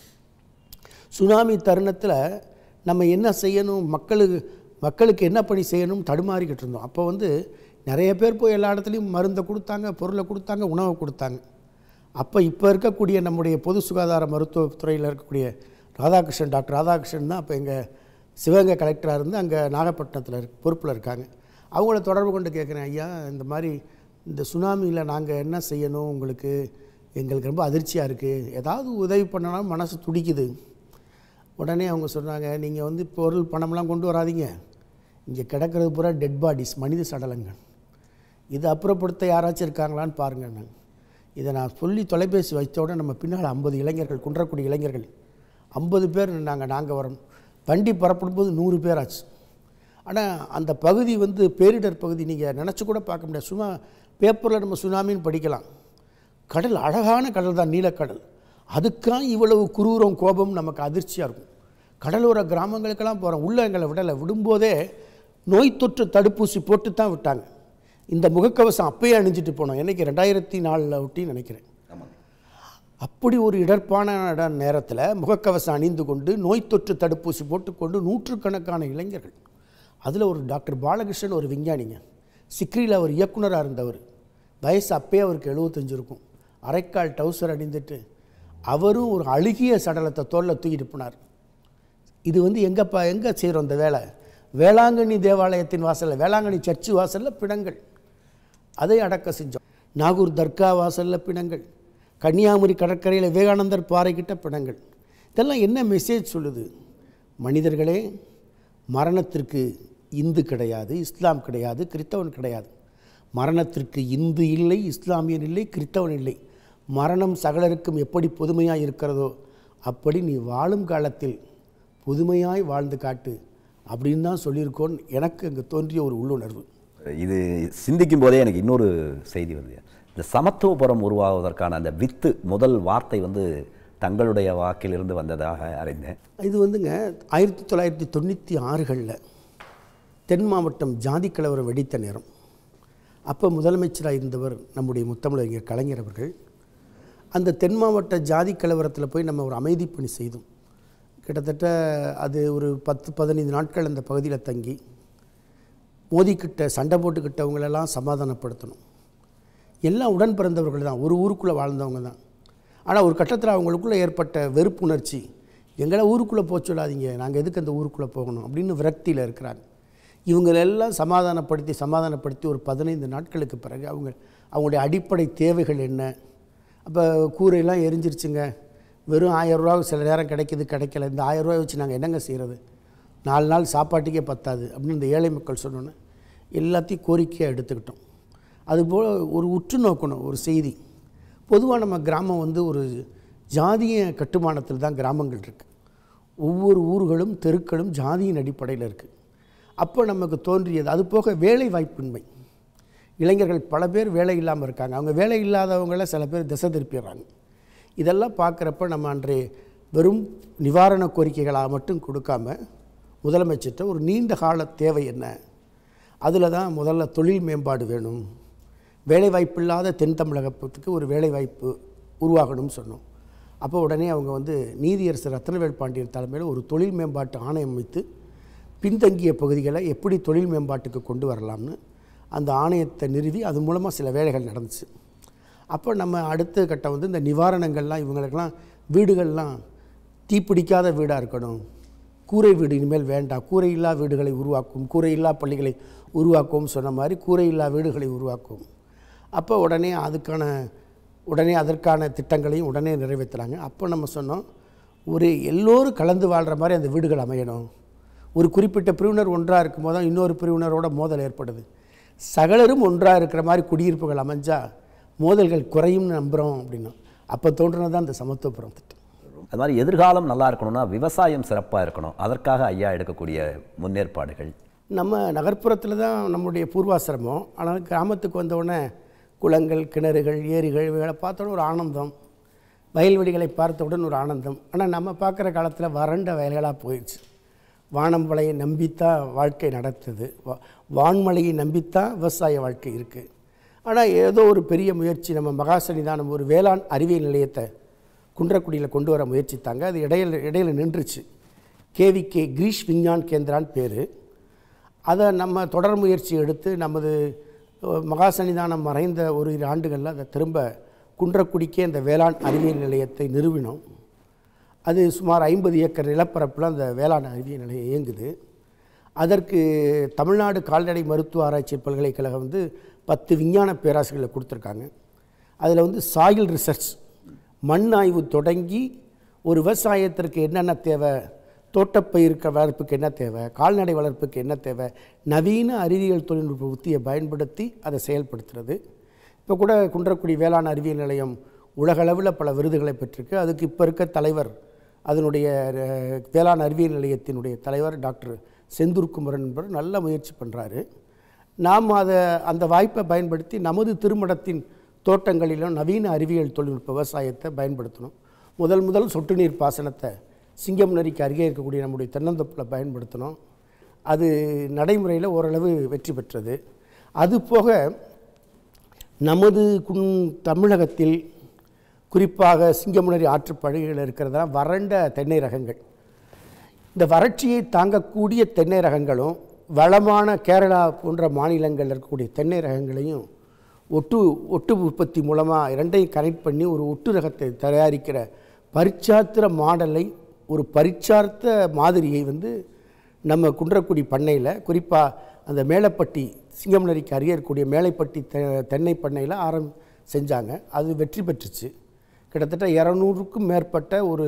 சுனாமி தருணத்தில் நம்ம என்ன செய்யணும், மக்களுக்கு மக்களுக்கு என்ன பணி செய்யணும் தடுமாறிக்கிட்டு இருந்தோம். அப்போ வந்து நிறைய பேர் போய் எல்லா இடத்துலையும் மருந்தை கொடுத்தாங்க, பொருளை கொடுத்தாங்க, உணவை கொடுத்தாங்க. அப்போ இப்போ இருக்கக்கூடிய நம்முடைய பொது சுகாதார மருத்துவத்துறையில் இருக்கக்கூடிய ராதாகிருஷ்ணன், டாக்டர் ராதாகிருஷ்ணன் தான் அப்போ எங்கள் சிவகங்கை கலெக்டராக இருந்து அங்கே நாகப்பட்டினத்தில் இருக்க பொறுப்பில் இருக்காங்க. அவங்கள தொடர்பு கொண்டு கேட்குறேன், ஐயா இந்த மாதிரி இந்த சுனாமியில் நாங்கள் என்ன செய்யணும், உங்களுக்கு எங்களுக்கு ரொம்ப அதிர்ச்சியாக இருக்குது, ஏதாவது உதவி பண்ணலாம் மனசு துடிக்குது. உடனே அவங்க சொன்னாங்க, நீங்கள் வந்து பொருள் பணம்லாம் கொண்டு வராதிங்க, இங்கே கிடக்கிறது பூரா டெட் பாடிஸ், மனித சடலங்கள், இதை அப்புறப்படுத்த யாராச்சும் இருக்காங்களான்னு பாருங்கள். நான் இதை நான் சொல்லி தொலைபேசி வைத்தோட நம்ம பின்னால் ஐம்பது இளைஞர்கள், குன்றக்குடி இளைஞர்கள் ஐம்பது பேர் நாங்கள் நாங்கள் வரணும். வண்டி புறப்படும் போது நூறு பேர் ஆச்சு. ஆனால் அந்த பகுதி வந்து பேரிடர் பகுதி, நீங்கள் நினச்சி கூட பார்க்க முடியாது. சும்மா பேப்பரில் நம்ம சுனாமின்னு படிக்கலாம். கடல் அழகான கடல் தான், நீலக்கடல். அதுக்காக இவ்வளவு குரூரம் கோபம் நமக்கு அதிர்ச்சியாக இருக்கும். கடலோர கிராமங்களுக்கெல்லாம் போகிறோம், உள்ள எங்களை விடலை. விடும்போதே நோய் தொற்று தடுப்பூசி போட்டு தான் விட்டாங்க. இந்த முகக்கவசம் அப்பயே அணிஞ்சிட்டு போனோம். என்றைக்கு ரெண்டாயிரத்தி நாலில் ஒட்டின்னு நினைக்கிறேன். அப்படி ஒரு இடர்பான நேரத்தில் முகக்கவசம் அணிந்து கொண்டு நோய் தொற்று தடுப்பூசி போட்டுக்கொண்டு நூற்றுக்கணக்கான இளைஞர்கள், அதில் ஒரு டாக்டர் பாலகிருஷ்ணன் ஒரு விஞ்ஞானிங்க, சிக்ரியில் அவர் இயக்குனராக இருந்தவர். வயசு அப்பயே அவருக்கு எழுபத்தஞ்சு இருக்கும். அரைக்கால் டவுசர் அணிந்துட்டு அவரும் ஒரு அழுகிய சடலத்தை தோளில் தூக்கிட்டு போனார். இது வந்து எங்கப்பா எங்கே செய்கிறோம் இந்த வேலை? வேளாங்கண்ணி தேவாலயத்தின் வாசலில், வேளாங்கண்ணி சர்ச்சு வாசலில் பிணங்கள், அதை அடக்க செஞ்சோம். நாகூர் தர்கா வாசலில் பிணங்கள், கன்னியாகுமரி கடற்கரையில் விவேகானந்தர் பாறைக்கிட்ட பிணங்கள். இதெல்லாம் என்ன மெசேஜ் சொல்லுது? மனிதர்களே, மரணத்திற்கு இந்து கிடையாது, இஸ்லாம் கிடையாது, கிறித்தவன் கிடையாது. மரணத்திற்கு இந்து இல்லை, இஸ்லாமியன் இல்லை, கிறித்தவன் இல்லை. மரணம் சகலருக்கும் எப்படி பொதுமையாக இருக்கிறதோ அப்படி நீ வாழும் காலத்தில் புதுமையாய் வாழ்ந்து காட்டு அப்படின்னு தான் சொல்லியிருக்கோன்னு எனக்கு அங்கே தோன்றிய ஒரு உள்ளுணர்வு. இது சிந்திக்கும் போதே எனக்கு இன்னொரு செய்தி வந்து, இந்த சமத்துவபுரம் உருவாவதற்கான அந்த வித்து முதல் வார்த்தை வந்து தங்களுடைய வாக்கிலிருந்து வந்ததாக அறிந்தேன். இது வந்துங்க ஆயிரத்தி தொள்ளாயிரத்தி தொண்ணூற்றி ஆறுகளில் தென் மாவட்டம் ஜாதி கலவரம் வெடித்த நேரம். அப்போ முதலமைச்சராக இருந்தவர் நம்முடைய முத்தமிழறிஞர் கலைஞர் அவர்கள். அந்த தென் மாவட்ட ஜாதி கலவரத்தில் போய் நம்ம ஒரு அமைதி பணி செய்தோம். கிட்டத்தட்ட அது ஒரு பத்து பதினைந்து நாட்கள் அந்த பகுதியில் தங்கி மோதிக்கிட்ட சண்டை போட்டுக்கிட்டவங்களெல்லாம் சமாதானப்படுத்தணும். எல்லாம் உடன் பிறந்தவர்கள் தான், ஒரு ஊருக்குள்ளே வாழ்ந்தவங்க தான். ஆனால் ஒரு கட்டத்தில் அவங்களுக்குள்ளே ஏற்பட்ட வெறுப்புணர்ச்சி, எங்களை ஊருக்குள்ளே போக சொல்லாதீங்க, நாங்கள் எதுக்கு அந்த ஊருக்குள்ளே போகணும் அப்படின்னு விரக்தியில் இருக்கிறாங்க. இவங்களெல்லாம் சமாதானப்படுத்தி சமாதானப்படுத்தி ஒரு பதினைந்து நாட்களுக்கு பிறகு அவங்க அவங்களுடைய அடிப்படை தேவைகள் என்ன? அப்போ கூரையெல்லாம் எரிஞ்சிருச்சுங்க, வெறும் ஆயிரம் ரூபா சில நேரம் கிடைக்கிது, கிடைக்கல. இந்த ஆயிரம் ரூபாய் வச்சு நாங்கள் என்னங்க செய்கிறது? நாலு நாள் சாப்பாட்டுக்கே பத்தாது அப்படின்னு இந்த ஏழை மக்கள் சொன்னோன்னே எல்லாத்தையும் கோரிக்கையாக எடுத்துக்கிட்டோம். அதுபோல் ஒரு உற்று நோக்கணும் ஒரு செய்தி. பொதுவாக நம்ம கிராமம் வந்து ஒரு ஜாதிய கட்டுமானத்தில் தான் கிராமங்கள் இருக்குது. ஒவ்வொரு ஊர்களும் தெருக்களும் ஜாதியின் அடிப்படையில் இருக்குது. அப்போ நமக்கு தோன்றியது, அது போக வேலை வாய்ப்பின்மை. இளைஞர்கள் பல பேர் வேலை இல்லாமல் இருக்காங்க. அவங்க வேலை இல்லாதவங்கள சில பேர் திசை திருப்பிடுறாங்க. இதெல்லாம் பார்க்குறப்ப நம்ம அன்றைய வெறும் நிவாரண கோரிக்கைகளாக மட்டும் கொடுக்காம முதலமைச்சர்கிட்ட ஒரு நீண்ட கால தேவை என்ன, அதில் தான் முதல்ல தொழில் மேம்பாடு வேணும், வேலைவாய்ப்பு இல்லாத தென் தமிழகத்துக்கு ஒரு வேலைவாய்ப்பு உருவாகணும்னு சொன்னோம். அப்போ உடனே அவங்க வந்து நீதியரசர் ரத்னவேல் பாண்டியன் தலைமையில் ஒரு தொழில் மேம்பாட்டு ஆணையம் அமைத்து பின்தங்கிய பகுதிகளை எப்படி தொழில் மேம்பாட்டுக்கு கொண்டு வரலாம்னு அந்த ஆணையத்தை நிறுவி அது மூலமாக சில வேலைகள் நடந்துச்சு. அப்போ நம்ம அடுத்த கட்டம் வந்து இந்த நிவாரணங்கள்லாம் இவங்களுக்கெல்லாம் வீடுகள்லாம் தீப்பிடிக்காத வீடாக இருக்கணும், கூரை வீடு இனிமேல் வேண்டாம், கூரையில்லா வீடுகளை உருவாக்கும், கூரையில்லா பள்ளிகளை உருவாக்கும் சொன்ன மாதிரி கூரையில்லா வீடுகளை உருவாக்கும். அப்போ உடனே அதுக்கான உடனே அதற்கான திட்டங்களையும் உடனே நிறைவேற்றுறாங்க. அப்போ நம்ம சொன்னோம், ஒரு எல்லோரும் கலந்து வாழ்கிற மாதிரி அந்த வீடுகள் அமையணும். ஒரு குறிப்பிட்ட பிரிவினர் ஒன்றாக இருக்கும் போது தான் இன்னொரு பிரிவினரோட மோதல் ஏற்படுது. சகலரும் ஒன்றாக இருக்கிற மாதிரி குடியிருப்புகள் அமைஞ்சால் மோதல்கள் குறையும்னு நம்புகிறோம் அப்படின்னா அப்போ தோன்றினது தான் இந்த சமத்துவபுரம் திட்டம். அது மாதிரி எதிர்காலம் நல்லா இருக்கணும்னா விவசாயம் சிறப்பாக இருக்கணும், அதற்காக ஐயா எடுக்கக்கூடிய முன்னேற்பாடுகள். நம்ம நகர்ப்புறத்தில் தான் நம்முடைய பூர்வாசிரமம். ஆனால் கிராமத்துக்கு வந்தவுடனே குளங்கள், கிணறுகள், ஏரிகள் இவைகளை பார்த்தோன்னே ஒரு ஆனந்தம், வயல்வெளிகளை பார்த்தவுடன் ஒரு ஆனந்தம். ஆனால் நம்ம பார்க்குற காலத்தில் வறண்ட வயல்களாக போயிடுச்சு. வானமழையை நம்பித்தான் வாழ்க்கை நடத்துது, வா வான்மழையை நம்பித்தான் விவசாய வாழ்க்கை இருக்குது. ஆனால் ஏதோ ஒரு பெரிய முயற்சி, நம்ம மகாசனிதானம் ஒரு வேளாண் அறிவியல் நிலையத்தை குன்றக்குடியில் கொண்டு வர முயற்சித்தாங்க. அது இடையில இடையில நின்றுச்சு. கேவிகே கிரீஷ் விஞ்ஞான் கேந்திரான்னு பேர். அதை நம்ம தொடர் முயற்சி எடுத்து நமது மகாசனிதானம் மறைந்த ஒரு இரு ஆண்டுகளில் அதை திரும்ப குன்றக்குடிக்கே அந்த வேளாண் அறிவியல் நிலையத்தை நிறுவினோம். அது சுமார் ஐம்பது ஏக்கர் நிலப்பரப்பில் அந்த வேளாண் அறிவியல் நிலையம் இயங்குது. அதற்கு தமிழ்நாடு கால்நடை மருத்துவ ஆராய்ச்சி பல்கலைக்கழகம் வந்து பத்து விஞ்ஞான பேராசிரியர்களை கொடுத்துருக்காங்க. அதில் வந்து சாயில் ரிசர்ச், மண் ஆய்வு தொடங்கி ஒரு விவசாயத்திற்கு என்னென்ன தேவை, தோட்டப்பயிர் வளர்ப்புக்கு என்ன தேவை, கால்நடை வளர்ப்புக்கு என்ன தேவை, நவீன அறிவியல் தொழில்நுட்ப உத்தியை பயன்படுத்தி அதை செயல்படுத்துறது. இப்போ கூட குன்றக்குடி வேளாண் அறிவியல் நிலையம் உலகளவில் பல விருதுகளை பெற்றிருக்கு. அதுக்கு இப்போ இருக்க தலைவர், அதனுடைய வேளாண் அறிவியல் நிலையத்தினுடைய தலைவர் டாக்டர் செந்தூர் குமரன் என்பவர் நல்ல முயற்சி பண்ணுறாரு. நாம் அதை அந்த வாய்ப்பை பயன்படுத்தி நமது திருமடத்தின் தோட்டங்களிலும் நவீன அறிவியல் தொழில்நுட்ப விவசாயத்தை பயன்படுத்தணும். முதல் முதல் சொட்டு நீர் பாசனத்தை சிங்கம் நரிக்கு அருகே இருக்கக்கூடிய நம்முடைய தென்னந்தோப்பில் பயன்படுத்தணும். அது நடைமுறையில் ஓரளவு வெற்றி பெற்றது. அதுபோக நமது குன் தமிழகத்தில் குறிப்பாக சிங்கமுனரி ஆற்றுப்படுகையில் இருக்கிறதா வறண்ட தென்னை ரகங்கள், இந்த வறட்சியை தாங்கக்கூடிய தென்னை ரகங்களும் வளமான கேரளா போன்ற மாநிலங்களில் இருக்கக்கூடிய தென்னை ரகங்களையும் ஒட்டு ஒட்டு உற்பத்தி மூலமாக இரண்டையும் கனெக்ட் பண்ணி ஒரு ஒட்டு ரகத்தை தயாரிக்கிற பரிச்சார்த்த மாடலை, ஒரு பரிச்சார்த்த மாதிரியை வந்து நம்ம குன்றக்குடி பண்ணையில், குறிப்பாக அந்த மேலப்பட்டி சிங்கமுனரிக்கு அருகே இருக்கக்கூடிய மேலைப்பட்டி தெ தென்னை பண்ணையில் ஆரம் செஞ்சாங்க. அது வெற்றி பெற்றுச்சு. கிட்டத்தட்ட இரநூறுக்கும் மேற்பட்ட ஒரு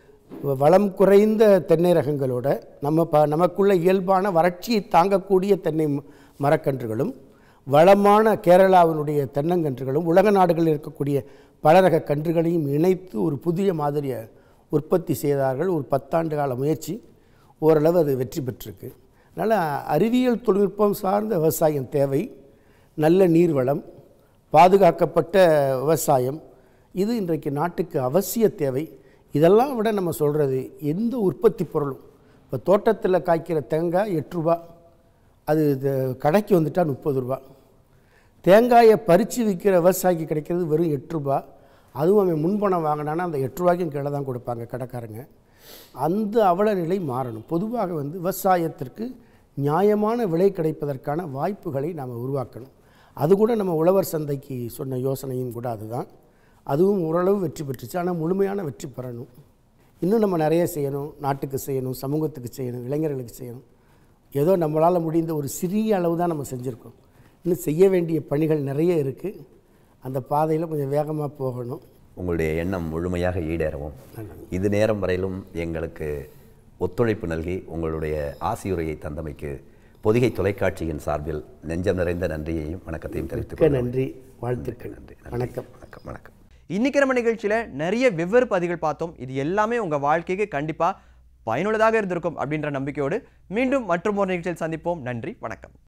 வளம் குறைந்த தென்னை ரகங்களோட நம்ம ப நமக்குள்ள இயல்பான வறட்சியை தாங்கக்கூடிய தென்னை மரக்கன்றுகளும் வளமான கேரளாவினுடைய தென்னங்கன்றுகளும் உலக நாடுகளில் இருக்கக்கூடிய பல ரக கன்றுகளையும் இணைத்து ஒரு புதிய மாதிரியை உற்பத்தி செய்தார்கள். ஒரு பத்தாண்டு கால முயற்சி ஓரளவு அது வெற்றி பெற்றிருக்கு. அதனால் அறிவியல் தொழில்நுட்பம் சார்ந்த விவசாயம் தேவை. நல்ல நீர்வளம், பாதுகாக்கப்பட்ட விவசாயம், இது இன்றைக்கு நாட்டுக்கு அவசிய தேவை. இதெல்லாம் விட நம்ம சொல்கிறது எந்த உற்பத்தி பொருளும், இப்போ தோட்டத்தில் காய்க்கிற தேங்காய் எட்டு ரூபா, அது கடைக்கு வந்துட்டால் முப்பது ரூபா. தேங்காயை பறித்து விற்கிற விவசாயிக்கு கிடைக்கிறது வெறும் எட்டு ரூபா. அதுவும் அவன் முன்பணம் வாங்கினான்னா அந்த எட்டு ரூபாய்க்கும் கீழே தான் கொடுப்பாங்க கடைக்காரங்க. அந்த அவல நிலை மாறணும். பொதுவாக வந்து விவசாயத்திற்கு நியாயமான விலை கிடைப்பதற்கான வாய்ப்புகளை நாம் உருவாக்கணும். அது கூட நம்ம உழவர் சந்தைக்கு சொன்ன யோசனையும் கூட அதுதான். அதுவும் ஓரளவு வெற்றி பெற்றுச்சு. ஆனால் முழுமையான வெற்றி பெறணும். இன்னும் நம்ம நிறைய செய்யணும். நாட்டுக்கு செய்யணும், சமூகத்துக்கு செய்யணும், இளைஞர்களுக்கு செய்யணும். ஏதோ நம்மளால் முடிந்த ஒரு சிறிய அளவு தான் நம்ம செஞ்சுருக்கோம். இன்னும் செய்ய வேண்டிய பணிகள் நிறைய இருக்குது. அந்த பாதையில் கொஞ்சம் வேகமாக போகணும். உங்களுடைய எண்ணம் முழுமையாக ஈடேறவும் இது நேரம் வரையிலும் எங்களுக்கு ஒத்துழைப்பு நல்கி உங்களுடைய ஆசியுரையை தந்தமைக்கு பொதிகை தொலைக்காட்சியின் சார்பில் நெஞ்சம் நிறைந்த நன்றியையும் வணக்கத்தையும் தெரிவித்துக் நன்றி, வாழ்த்துக்கள். நன்றி, வணக்கம். வணக்கம் வணக்கம் இன்னைக்கு நம்ம நிகழ்ச்சியில் நிறைய வெவ்வேறு பதிவுகள் பார்த்தோம். இது எல்லாமே உங்கள் வாழ்க்கைக்கு கண்டிப்பாக பயனுள்ளதாக இருந்திருக்கும் அப்படின்ற நம்பிக்கையோடு மீண்டும் மற்றும் ஒரு நிகழ்ச்சியில் சந்திப்போம். நன்றி, வணக்கம்.